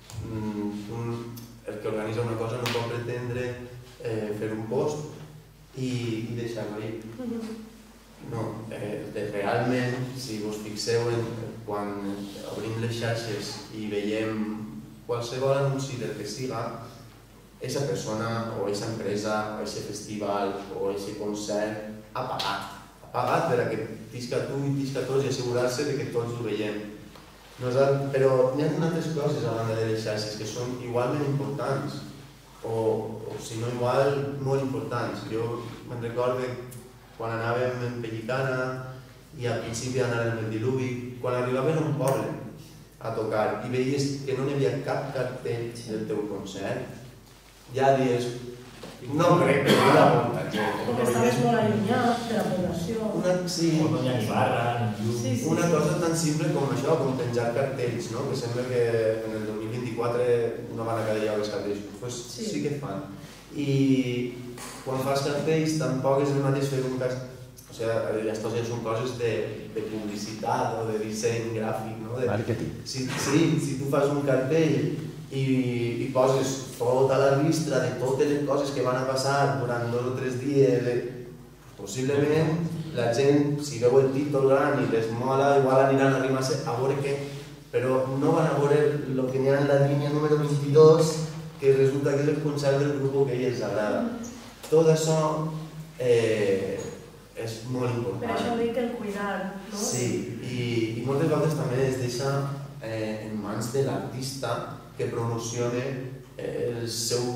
el que organitza una cosa no pot pretendre fer un post i deixar-lo ahí. No, realment, si vos fixeu quan obrim les xarxes i veiem qualsevol anunci del que siga, aquesta persona o aquesta empresa o aquest festival o aquest concert ha pagat per a que tisca tu i tisca tots i assegurar-se que tots ho veiem. Però hi ha altres coses a banda de les xarxes que són igualment importants o si no igual, molt importants. Jo me'n recordo quan anàvem en Pellicana i al principi anàvem en el Diluvi, quan arribaven a un poble a tocar i veies que no hi havia cap cartell del teu concert, ja dius, No crec que hi ha molta gent. Perquè estaves molt allunyat de la població. Sí. O no hi ha ni barra, ni llum. Sí, sí. Una cosa tan simple com això, com penjar cartells, no? Que sembla que en el 2024 no van a quedar ja els cartells. Pues sí que fan. I quan fas cartells tampoc és el mateix fer un cartell. O sigui, aquestes ja són coses de publicitat o de disseny gràfic, no? Marketing. Si tu fas un cartell i poses tota la ristra de totes les coses que van a passar durant 2 o 3 dies, possiblement la gent, si veu el títol gran i les mola, igual aniran a arribar-se a veure què, però no van a veure el que n'hi ha en la línia número 22, que resulta que és el concert del grup que a ells agrada. Tot això és molt important. Per això dic el cuidar, no? Sí, i moltes vegades també es deixa en mans de l'artista que promocione el seu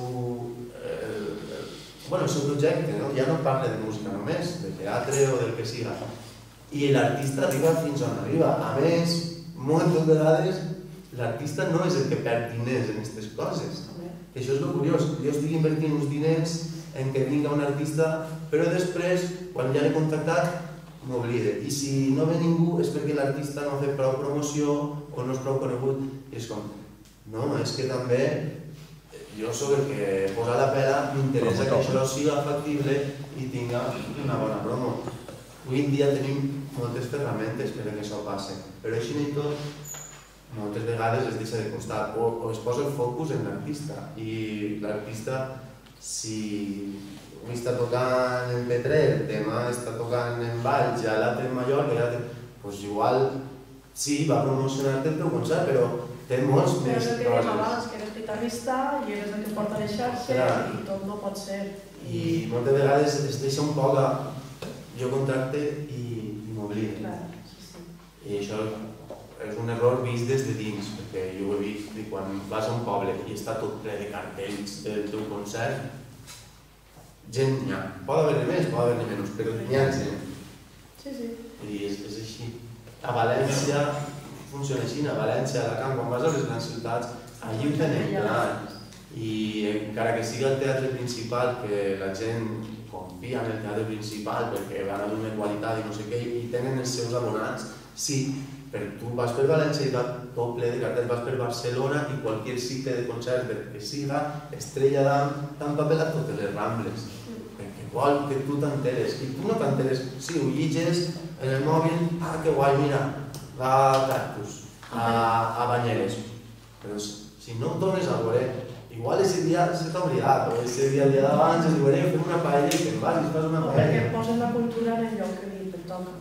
projecte, no? Ja no parla de música només, de teatre o del que siga. I l'artista arriba fins on arriba. A més, moltes vegades l'artista no és el que perd diners en aquestes coses. Això és el curiós. Jo estic invertint uns diners en que vinga un artista, però després, quan ja l'he contactat, m'oblida. I si no ve ningú és perquè l'artista no ha fet prou promoció o no és prou conegut. I és com, no, és que també jo soc el que posa la pela, m'interessa que això siga factible i tinga una bona promo. Avui en dia tenim moltes ferramentes per a que això passi, però així i tot, moltes vegades es deixa de costar o es posa el focus en l'artista i l'artista, si avui està tocant en Petrer, demà està tocant en Valls, l'altre en Mallorca, doncs igual sí, va promocionar-te el teu concert, però té molts més coses. Però és el que dèiem abans, que eres guitarrista i eres el que porta les xarxes i tot no pot ser. I moltes vegades es deixa un poc a jo contracte i m'oblida. I això és un error vist des de dins, perquè jo ho he vist quan vas a un poble i està tot ple de cartells del teu concert, gent n'hi ha. Pot haver-ne més, pot haver-ne menys, però n'hi ha gent. I és així. A València funciona així, a València, a Alacant, quan vas a les grans ciutats, allí ho tenen clar. I encara que sigui el teatre principal, que la gent confia en el teatre principal perquè van a donar qualitat i no sé què, i tenen els seus abonats, sí, però tu vas per València i va tot ple de cartells, vas per Barcelona i qualsevol cicle de concert del que siga, Estrella d'Am, t'han papelat totes les Rambles, perquè vol que tu t'enteres, i tu no t'enteres, sí, ho llitges en el mòbil, que guai, mira, va a Cactus, a Banyeres, però si no ho tornes a veure, igual ese dia se t'ha oblidat, o ese dia el dia d'abans es diu, fem una paella i te'n vas i fas una paella. Perquè posen la cultura en el lloc que li pertoca.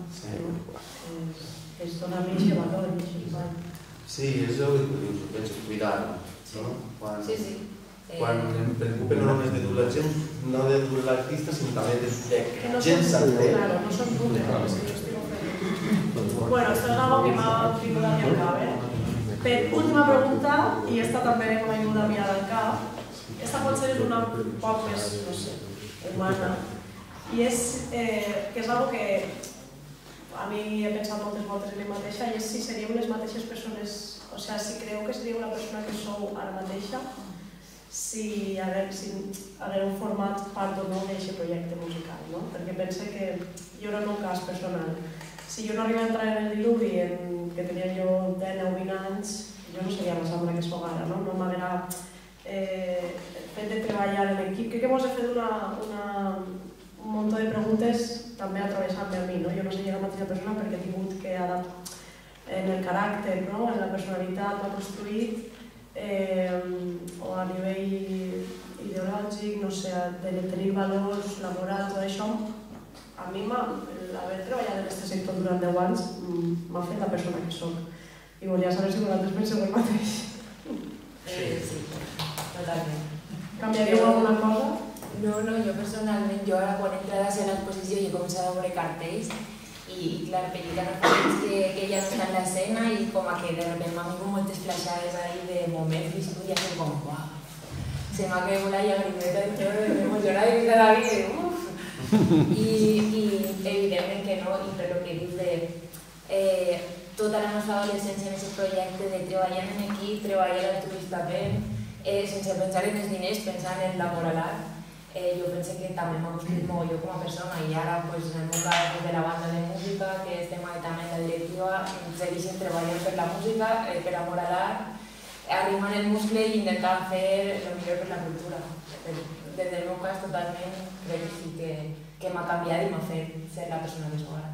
Es dona més valor, més impacte. Sí, és el que tu dius, penso, cuidar-ho. Sí. Quan em preocupa no només de dur la gent, no de dur l'artista, sinó també de que la gent s'entén. Claro, no són números, que jo estic ofent. Bueno, esto es algo que m'ha vingut a mi al cap, última pregunta, i esta també m'ha vingut a mi al cap. Esta potser és una poc més, no sé, humana. I és que és algo que a mi he pensat moltes voltes en mi mateixa, i és si seríeu les mateixes persones, o sigui, si creu que seríeu la persona que sou ara mateixa, si hagueu format part o no d'aquest projecte musical, no? Perquè pense que jo era un cas personal. Si jo no arribo a entrar en el diluvi, que tenia jo 10 o 20 anys, jo no seria la Sandra que soc ara, no? No m'haguera fet de treballar en equip. Crec que mos he fet un munt de preguntes també atravessant-me a mi, no? Jo no seria la mateixa persona perquè he tingut que adaptar en el caràcter, no? En la personalitat m'ha construït, o a nivell ideològic, no sé, de tenir valors laborals, tot això, a mi haver treballat en aquest sector durant 10 anys m'ha fet la persona que soc. I volia saber si vosaltres penseu el mateix. Sí, totalment. Canviaríeu alguna cosa? No, jo personalment, jo ara quan he entrat a ser a l'exposició i he començat a veure cartells i clar, Pelicano fa temps que ja no està en l'escena i com que de repente m'han vingut moltes flaixades ahí de moments viscut i així com uau, se m'ha caigut la llagrimeta de todo, m'emociona de vida la vida, i evidentment que no, i per lo que dius de tota la nostra adolescència en aquest projecte de treballar en equip, treballar altruistament, sense pensar en els diners, pensant en l'amor a l'art, jo penso que també m'ha construït molt jo com a persona i ara en el meu cas de la banda de música, que estem també en la directiva, segueixen treballant per la música, per amor a l'art, arrimant el muscle i intentant fer el millor per la cultura. Des del meu cas totalment crec que sí que m'ha canviat i m'ha fet ser la persona que soc ara.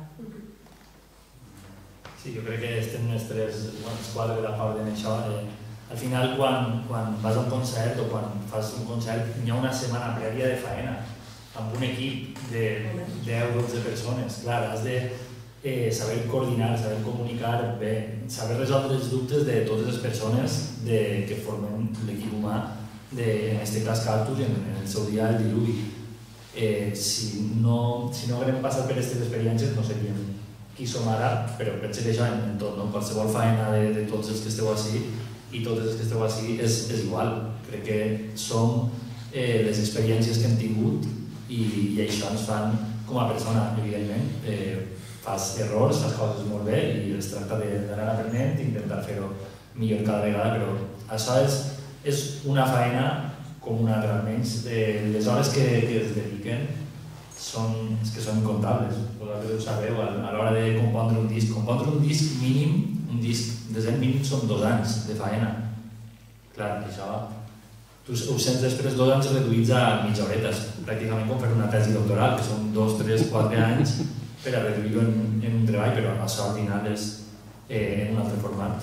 Sí, jo crec que estem els quatre de l'acord en això. Al final, quan vas a un concert o quan fas un concert, hi ha una setmana prèvia de faena amb un equip de 10 o 12 persones. Clar, has de saber coordinar, saber comunicar bé, saber resoldre els dubtes de totes les persones que formen l'equip humà, en aquest cas Cactus i en el seu dia el Diluvi. Si no haguem passat per aquestes experiències no seríem qui som ara, però penso que això en tot, qualsevol faena de tots els que esteu així i totes les que esteu així és igual. Crec que som les experiències que hem tingut i això ens fan com a persona, evidentment. Fas errors, fas coses molt bé i es tracta d'anar aprenent i intentar fer-ho millor cada vegada, però això és una faena com una altra, almenys. Les hores que es dediquen són incomptables. Vosaltres ho sabeu, a l'hora de compondre un disc mínim, un disc de 100 mínim són 2 anys de faena. Clar, això tu ho sents després 2 anys reduïts a mitja horeta, pràcticament com fer una tesi doctoral, que són 2, 3, 4 anys per a reduir-ho en un treball, però això al final és en un altre format.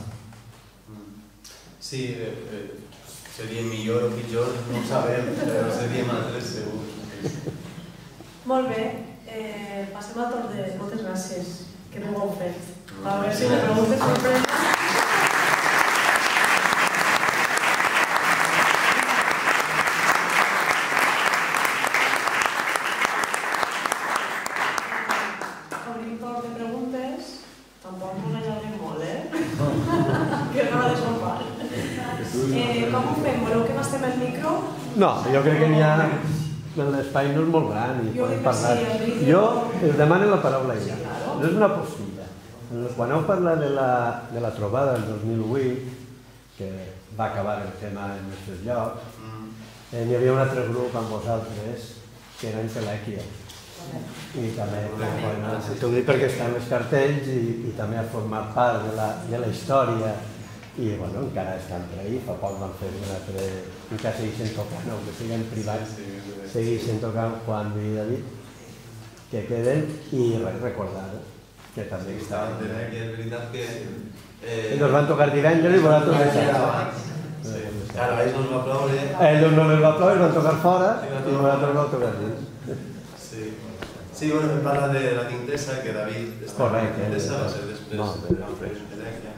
Sí, seria millor o pitjor, no ho sabem, però seríem altres segurs. Molt bé, passem al torn de moltes gràcies, que no ho heu fet. A veure si me preguntes sorpreses. Obrim torn de preguntes, tampoc no l'allarguem molt, que és hora de sopar. Com ho fem? Voleu que m'estem el micro? No, jo crec que n'hi ha... L'espai no és molt gran i podem parlar. Jo us demano la paraula ja. No és una postilla. Quan heu parlat de la trobada del 2008, que va acabar el tema en nostres llocs, n'hi havia un altre grup amb vosaltres que era Entelèquia. I també, t'ho dic perquè està en els cartells i també ha format part de la història. I encara estan per ahí, fa poc van fer un altre, encara segueixen tocant, o que siguin privats, segueixen tocant Juan i David, que queden, i recordar que també estaven. És veritat que... Ells van tocar divendres i vosaltres deixar. Claro, a ells no els va ploure. A ells no els va ploure, van tocar fora i vosaltres vau tocar dins. Sí, bueno, hem parlat de la Quintessa, que David està en la Quintessa, va ser després de l'Anfreix Entelèquia.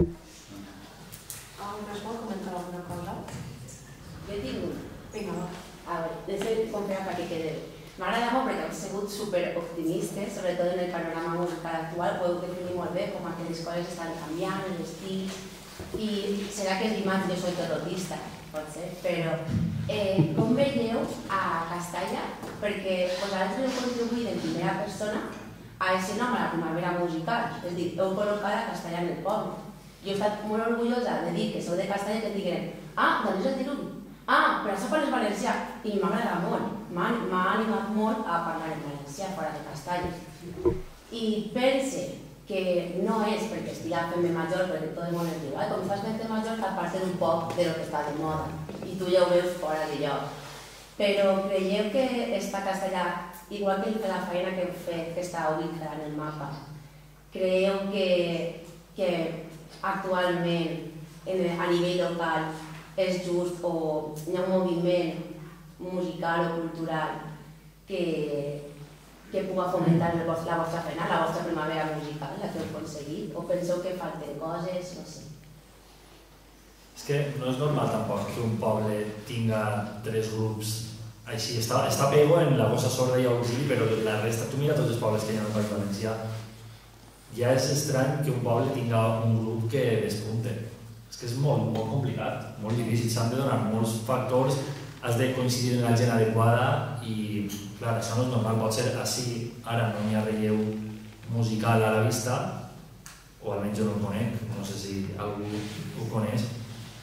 Es vol comentar alguna cosa? Jo tinc un. Vinga, va. A veure, deixa'm confiar perquè quede. M'agrada molt perquè heu sigut superoptimistes, sobretot en el panorama musical actual, ho heu definit molt bé, com que les coses estan canviant, els estils, i serà que és l'imatge, jo soy derrotista, pot ser, però com veieu a Castalla, perquè vosaltres heu contribuït en primera persona a aquest nom, a la primavera musical, és a dir, heu col·locat a Castalla en el poble. Jo he estat molt orgullosa de dir que sou de Castalla i que et diguin doncs és el Diluvi. Però això parles valencià. I m'ha agradat molt. M'ha animat molt a parlar en valencià fora de Castalla. I pense que no és perquè estigui fent-me major, perquè tot el món es diu com estàs fent-te major, t'apartes un poc de lo que està de moda. I tu ja ho veus fora de lloc. Però creieu que està Castalla, igual que la feina que heu fet, que està ubicada en el mapa, creieu que actualment a nivell local és just o hi ha un moviment musical o cultural que pugui fomentar la vostra feina, la vostra primavera musical, la que heu aconseguit? O penseu que falten coses? No sé. És que no és normal tampoc que un poble tinga 3 grups així. Està Pego en la Bossa Sorda i Auxili, però la resta, tu mira tots els pobles que hi ha al País Valencià. Ja és estrany que un poble tinga un grup que despunte. És que és molt complicat, molt difícil, s'han de donar molts factors, has de coincidir en la gent adequada i, clar, això no és normal. Pot ser així, ara no hi ha relleu musical a la vista, o almenys jo no ho conec, no sé si algú ho coneix,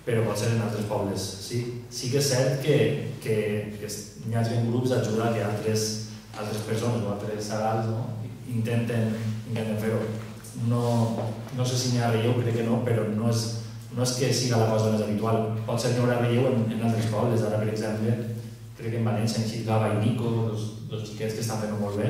però pot ser en altres pobles. Sí que és cert que hi hagi grups d'ajuda que altres persones o altres sagals intenten fer-ho. No sé si n'hi ha relleu, crec que no, però no és que siga la cosa més habitual. Pot ser que hi haurà relleu en altres pobles. Ara, per exemple, crec que en València han eixit Gava i Nico, dos xiquets que estan fent-ho molt bé,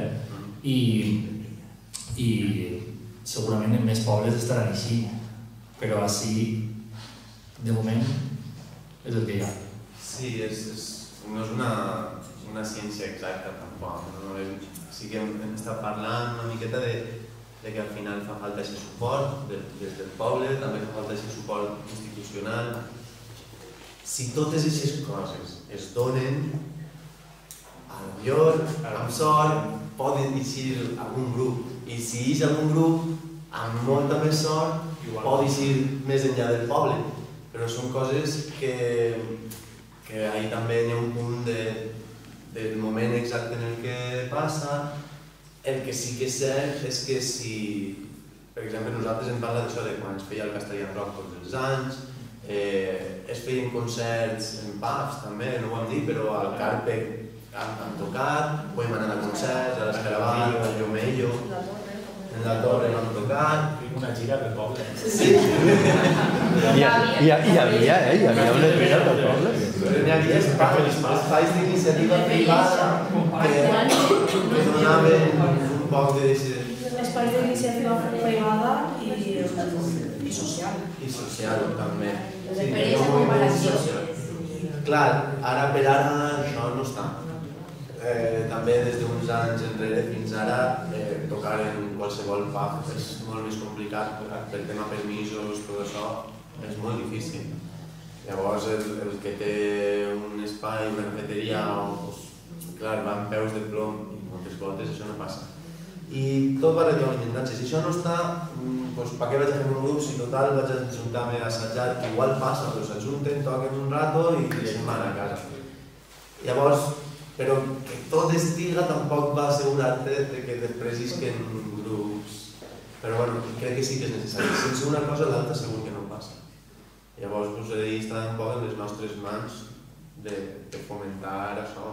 i segurament en més pobles estaran així, però així, de moment, és el que hi ha. Sí, no és una ciència exacta tampoc. Sí que hem estat parlant una miqueta de que al final fa falta aquest suport des del poble, també fa falta aquest suport institucional. Si totes aquestes coses es donen, amb sort, poden eixir algun grup. I si hi ha algun grup, amb molta més sort, pot eixir més enllà del poble. Però són coses que ahí també hi ha un punt del moment exacte en el que passa. El que sí que és cert és que si, per exemple, nosaltres hem parlat d'això de quan es feia el Castellan Rock tots els anys, es feien concerts en pubs també, no ho vam dir, però al Carpe han tocat, ho hem anat a concerts, a l'Escarabat, a Llomello, en la Torre no han tocat. Una gira pel poble. Sí. Hi havia una gira pel poble. Hi havia espais d'iniciativa privada que donaven un poc de... Espais d'iniciativa privada i social. I social, també. Per aquesta comparació. Clar, ara per ara això no està. També des d'uns anys enrere fins ara tocar en qualsevol pub és molt més complicat per tema permisos, tot això és molt difícil. Llavors el que té un espai, una cafeteria, clar, va amb peus de plom i moltes voltes això no passa. I tot va retroalimentant-se. Si això no està, doncs per què vaig a fer un grup si total vaig ajuntar-me a assajar, que igual passa, però s'ajunten, toquen un rato i se'n van a casa. Llavors, però que tot estiga tampoc va assegurar-te que després isquen grups. Però bueno, crec que sí que és necessari. Sense una cosa l'altra segur que no passa. Llavors, està un poc en les nostres mans de fomentar això.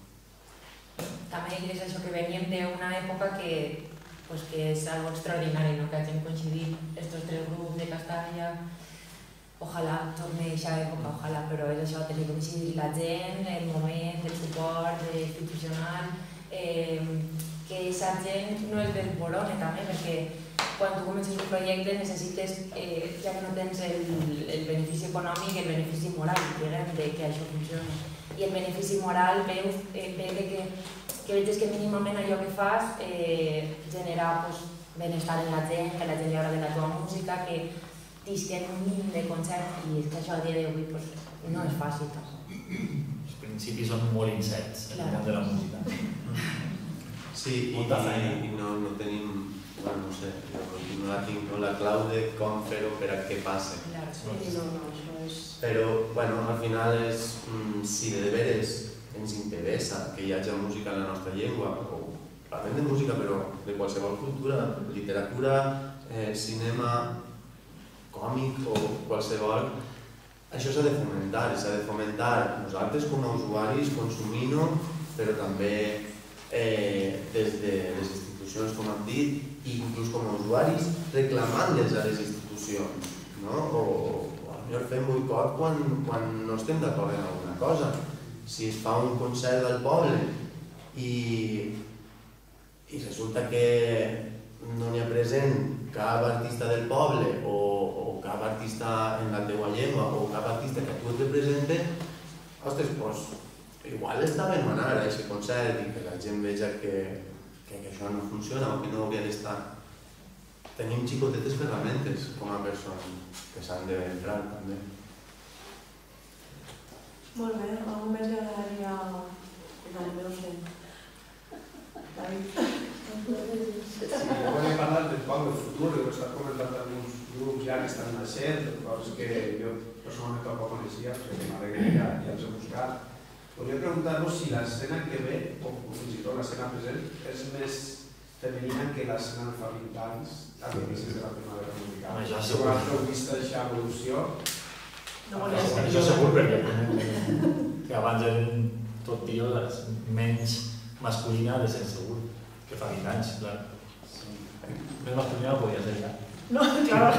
També és això que veníem d'una època que és algo extraordinari, que hagin coincidit estos tres grups de Castalla. Ojalà torni a aquesta època, ojalà, però és això, tenir que coincidir la gent, el moment, el suport institucional, que aquesta gent no es desborone també, perquè quan tu comences un projecte necessites, ja que no tens el benefici econòmic, el benefici moral, diguem, de que això funcioni. I el benefici moral ve que veig que mínimament allò que fas genera benestar en la gent, que la gent li agrada la teva música, que tisquen un mínim de concert, i és que això a dia d'avui no és fàcil tampoc. Els principis són molt incerts en el món de la música. Sí, i no tenim, no sé, no tinc la clau de com fer-ho per a què passe. Però, al final és, si de veres ens interessa que hi hagi música en la nostra llengua, o parlem de música, però de qualsevol cultura, literatura, cinema, còmic o qualsevol, això s'ha de fomentar nosaltres com a usuaris consumint-ho, però també des de les institucions, com hem dit, i inclús com a usuaris reclamant-les a les institucions, o potser fem boicot quan no estem d'acord en alguna cosa. Si es fa un concert del poble i resulta que no n'hi ha present cap artista del poble o cap artista en la teua llengua o cap artista que tu et represente, ostres, doncs igual està ben anar a aquest concert i que la gent veja que això no funciona o que no hauria d'estar. Tenim xicotetes ferramentes com a persones que s'han d'emprar també. Molt bé, algú més li agradaria... No sé. David. Jo volia parlar del poc del futur, he estat comentant alguns grups ja que estan naixent, coses que jo personalment tampoc coneixia, perquè m'alegria ja els he buscat. Volia preguntar-vos si l'escena que ve, o fins i tot l'escena present, és més femenina que l'escena fa 20 anys, a l'inici de la primavera musical. Ja si heu vist aquesta evolució, No volia ser això segur, perquè abans eren tot tios menys masculina de ser segur, que fa 20 anys, clar. Més masculina no podia ser ja. No, clar.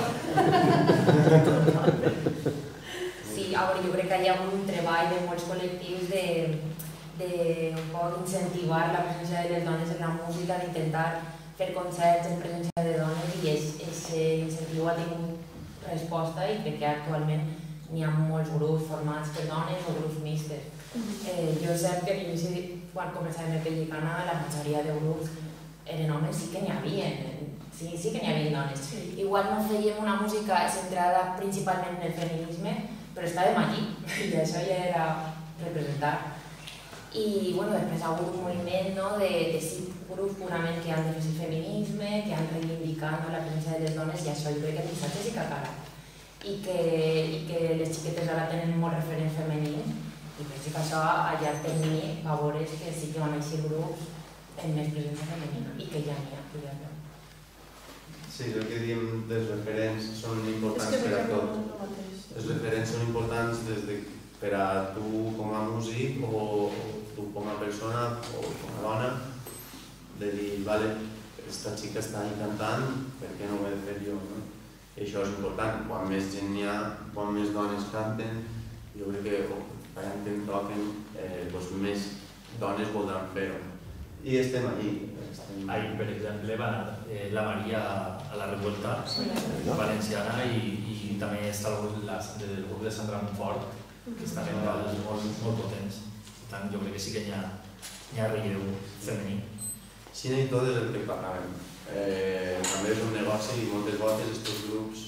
Sí, a veure, jo crec que hi ha un treball de molts col·lectius de un poc incentivar la presència de les dones en la música, d'intentar fer concerts en presència de dones i aquest incentiu ha tingut resposta i crec que actualment n'hi ha molts grups formats per dones o grups mixtes. Jo sé que a l'inici, quan començàvem a Pellicana, la majoria de grups eren homes, sí que n'hi havia, sí que n'hi havia dones. Igual no fèiem una música centrada principalment en el feminisme, però estàvem allí i això ja era representar. I després ha hagut un moviment de 5 grups purament que han defensat el feminisme, que han reivindicat la presència de les dones i això jo crec que el missatge sí que ha calat. I que les xiquetes ara tenen molts referents femenins i penso que això a llarg termini va veure que sí que van eixir grups amb més presència femenina i que ja n'hi ha, podria veure. Sí, el que diem dels referents són importants per a tot. Els referents són importants per a tu com a músic o tu com a persona o com a dona, de dir, vale, aquesta xica està ahí cantant, per què no ho he de fer jo? I això és important, quan més gent n'hi ha, quan més dones canten, jo crec que quan en toquen, més dones voldran fer-ho. I estem allí. Ahir, per exemple, va anar la Maria a la Revuelta valenciana i també està el grup de Sandra Montfort, que estan en casos molt potents. Per tant, jo crec que sí que hi ha relleu femení. Cine i tot és el que parlàvem. També és un negoci i moltes voltes aquests grups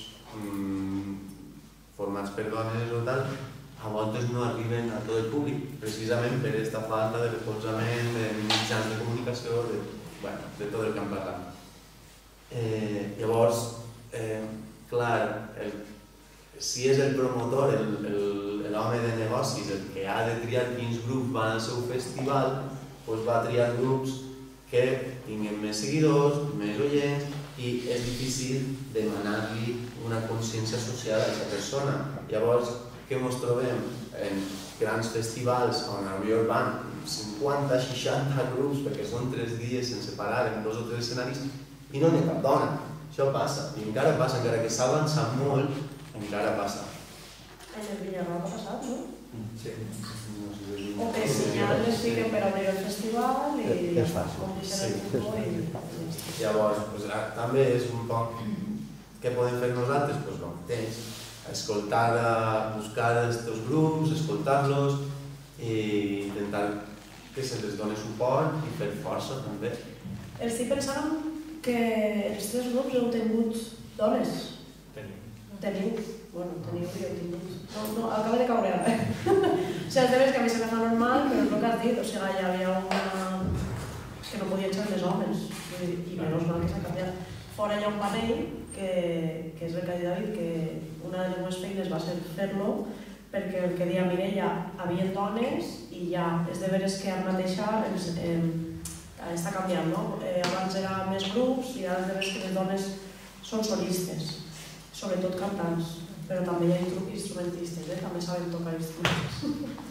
formats per dones o tal, a voltes no arriben a tot el públic, precisament per aquesta falta de recolzament, de mitjans de comunicació, de tot el que hem parlat. Llavors, clar, si és el promotor, l'home de negocis, el que ha de triar quins grups van al seu festival, doncs va triar grups que tinguin més seguidors, més oients, i és difícil demanar-li una consciència social a aquesta persona. Llavors, què ens trobem? En grans festivals on potser van 50-60 grups perquè són 3 dies sense parar en 2 o 3 escenaris i no n'hi ha cap dona. Això passa, i encara passa, encara que s'ha avançat molt, encara passa. En el Villarroca ha passat, no? Sí. O que si ja les fiquen per obrir el festival i és fàcil. el grup i... Llavors, també és un poc què podem fer nosaltres? Doncs el mateix, escoltar, buscar aquests grups, escoltar-los i intentar que se les doni suport i fer força també. Estic pensant que els 3 grups heu tingut dones. Teniu? Bueno, teniu i heu tingut. No, acaba de caure ara. O sigui, el tema és que a mi se me fa normal, però és el que has dit, o sigui, hi havia una... que no podien ser més homes, i menys mal que s'ha canviat. Fora hi ha un panell, que és el que ha dit David, que una de les meves feines va ser fer-lo, perquè el que deia Mireia, havia dones i ja és de veres que ara mateixa està canviant, no? Abans era més grups i ara és de veres que les dones són solistes, sobretot cantants, però també hi ha instrumentistes, també saben tocar instruments.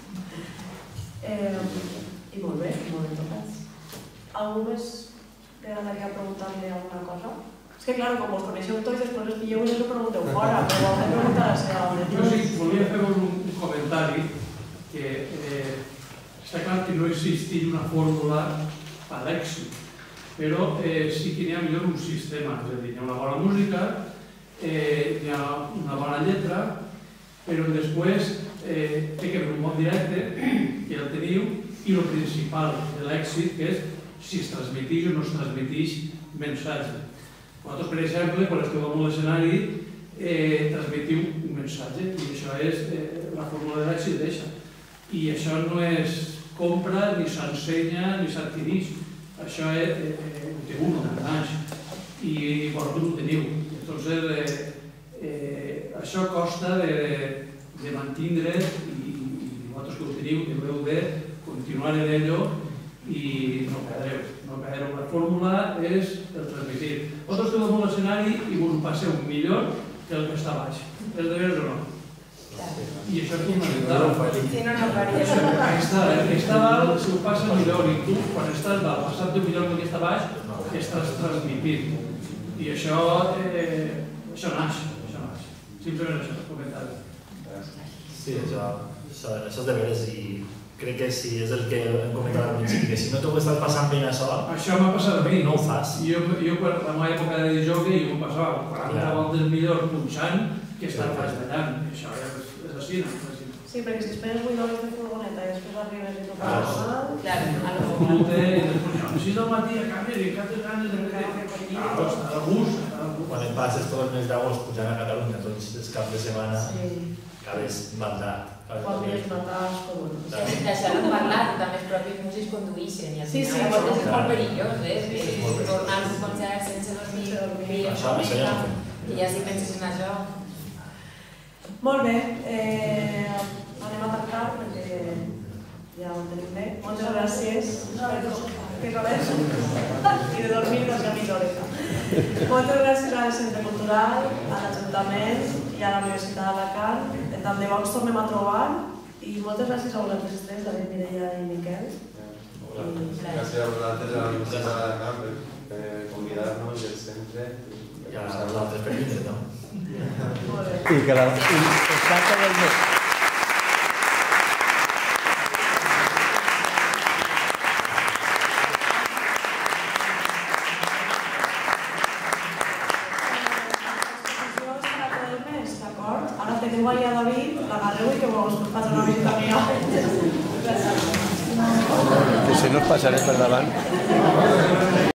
I molt bé tocats. Algú més t'agradaria preguntar-li alguna cosa? És que, clar, com us coneixeu tots, després les pilleu i us ho pregunteu fora, però hem preguntat a la seva hora. Jo sí, volia fer un comentari que està clar que no existeix una fórmula a l'èxit, però sí que n'hi ha millor un sistema, és a dir, hi ha una bona música, hi ha una bona lletra, però després té que haver un bon directe, que ja el teniu, i el principal de l'èxit, que és si es transmeteix o no es transmeteix mensatge. Vosaltres, per exemple, quan esteu en l'escenari, transmetiu un mensatge, i això és la fórmula de l'èxit d'eixa. I això no es compra, ni s'ensenya, ni s'adquireix. Això ho té un o naix, i vosaltres ho teniu. Entonces, això costa de mantindre, i vosaltres que ho teniu, que heu de continuar en ello, i no perdreu. La fórmula és el transmitir. Vosaltres esteu en l'escenari i us passeu millor que el que està baix. És de veres o no? I això és fonamental. Si no, no faria. Està dalt, si ho passa millor, i tu, quan estàs dalt, passant-te millor que està baix, estàs transmitint. I això naix. Simplement això, comentari. Sí, això és de veres i crec que sí, és el que hem comentat al principi, que si no t'ho estàs passant bé això... Això m'ha passat a mi. No ho fas. Jo per la meva època de jockey, jo m'ho passava 40 voltes millor punxant que estar ballant. Això és així, no? Sí, perquè si esperes 8 hores de furgoneta i després arribes i tot personal... Claro, a lo mejor... I després, a les 6 del matí a canvi i cap de ganes de fer... Està de gust. Quan et passes tot el mes d'agost pujant a Catalunya, tots els caps de setmana, acabes baldat. Quan vires matar, com... D'això no hem parlat, també els propis músics conduïxen i al final és molt perillós, tornar a un concert sense dormir, i ja si penses en això... Molt bé, anem a tancar perquè ja ho tenim bé. Moltes gràcies. Que acabés. I de dormir doncs ja mitja horeta. Moltes gràcies al Centre Cultural, a l'Ajuntament i a la Universitat d'Alacant. Tant de bo ens tornem a trobar i moltes gràcies a vosaltres tres, David, Mireia i Miquel. Gràcies a vosaltres, a la Universitat d'Alacant, per convidar-nos i el centre. I a l'altre per vindre, no? I que l'estat del mes. Ara teniu allà David, l'agarreu i que vos faig una visita meva. Que si no us passaré per davant.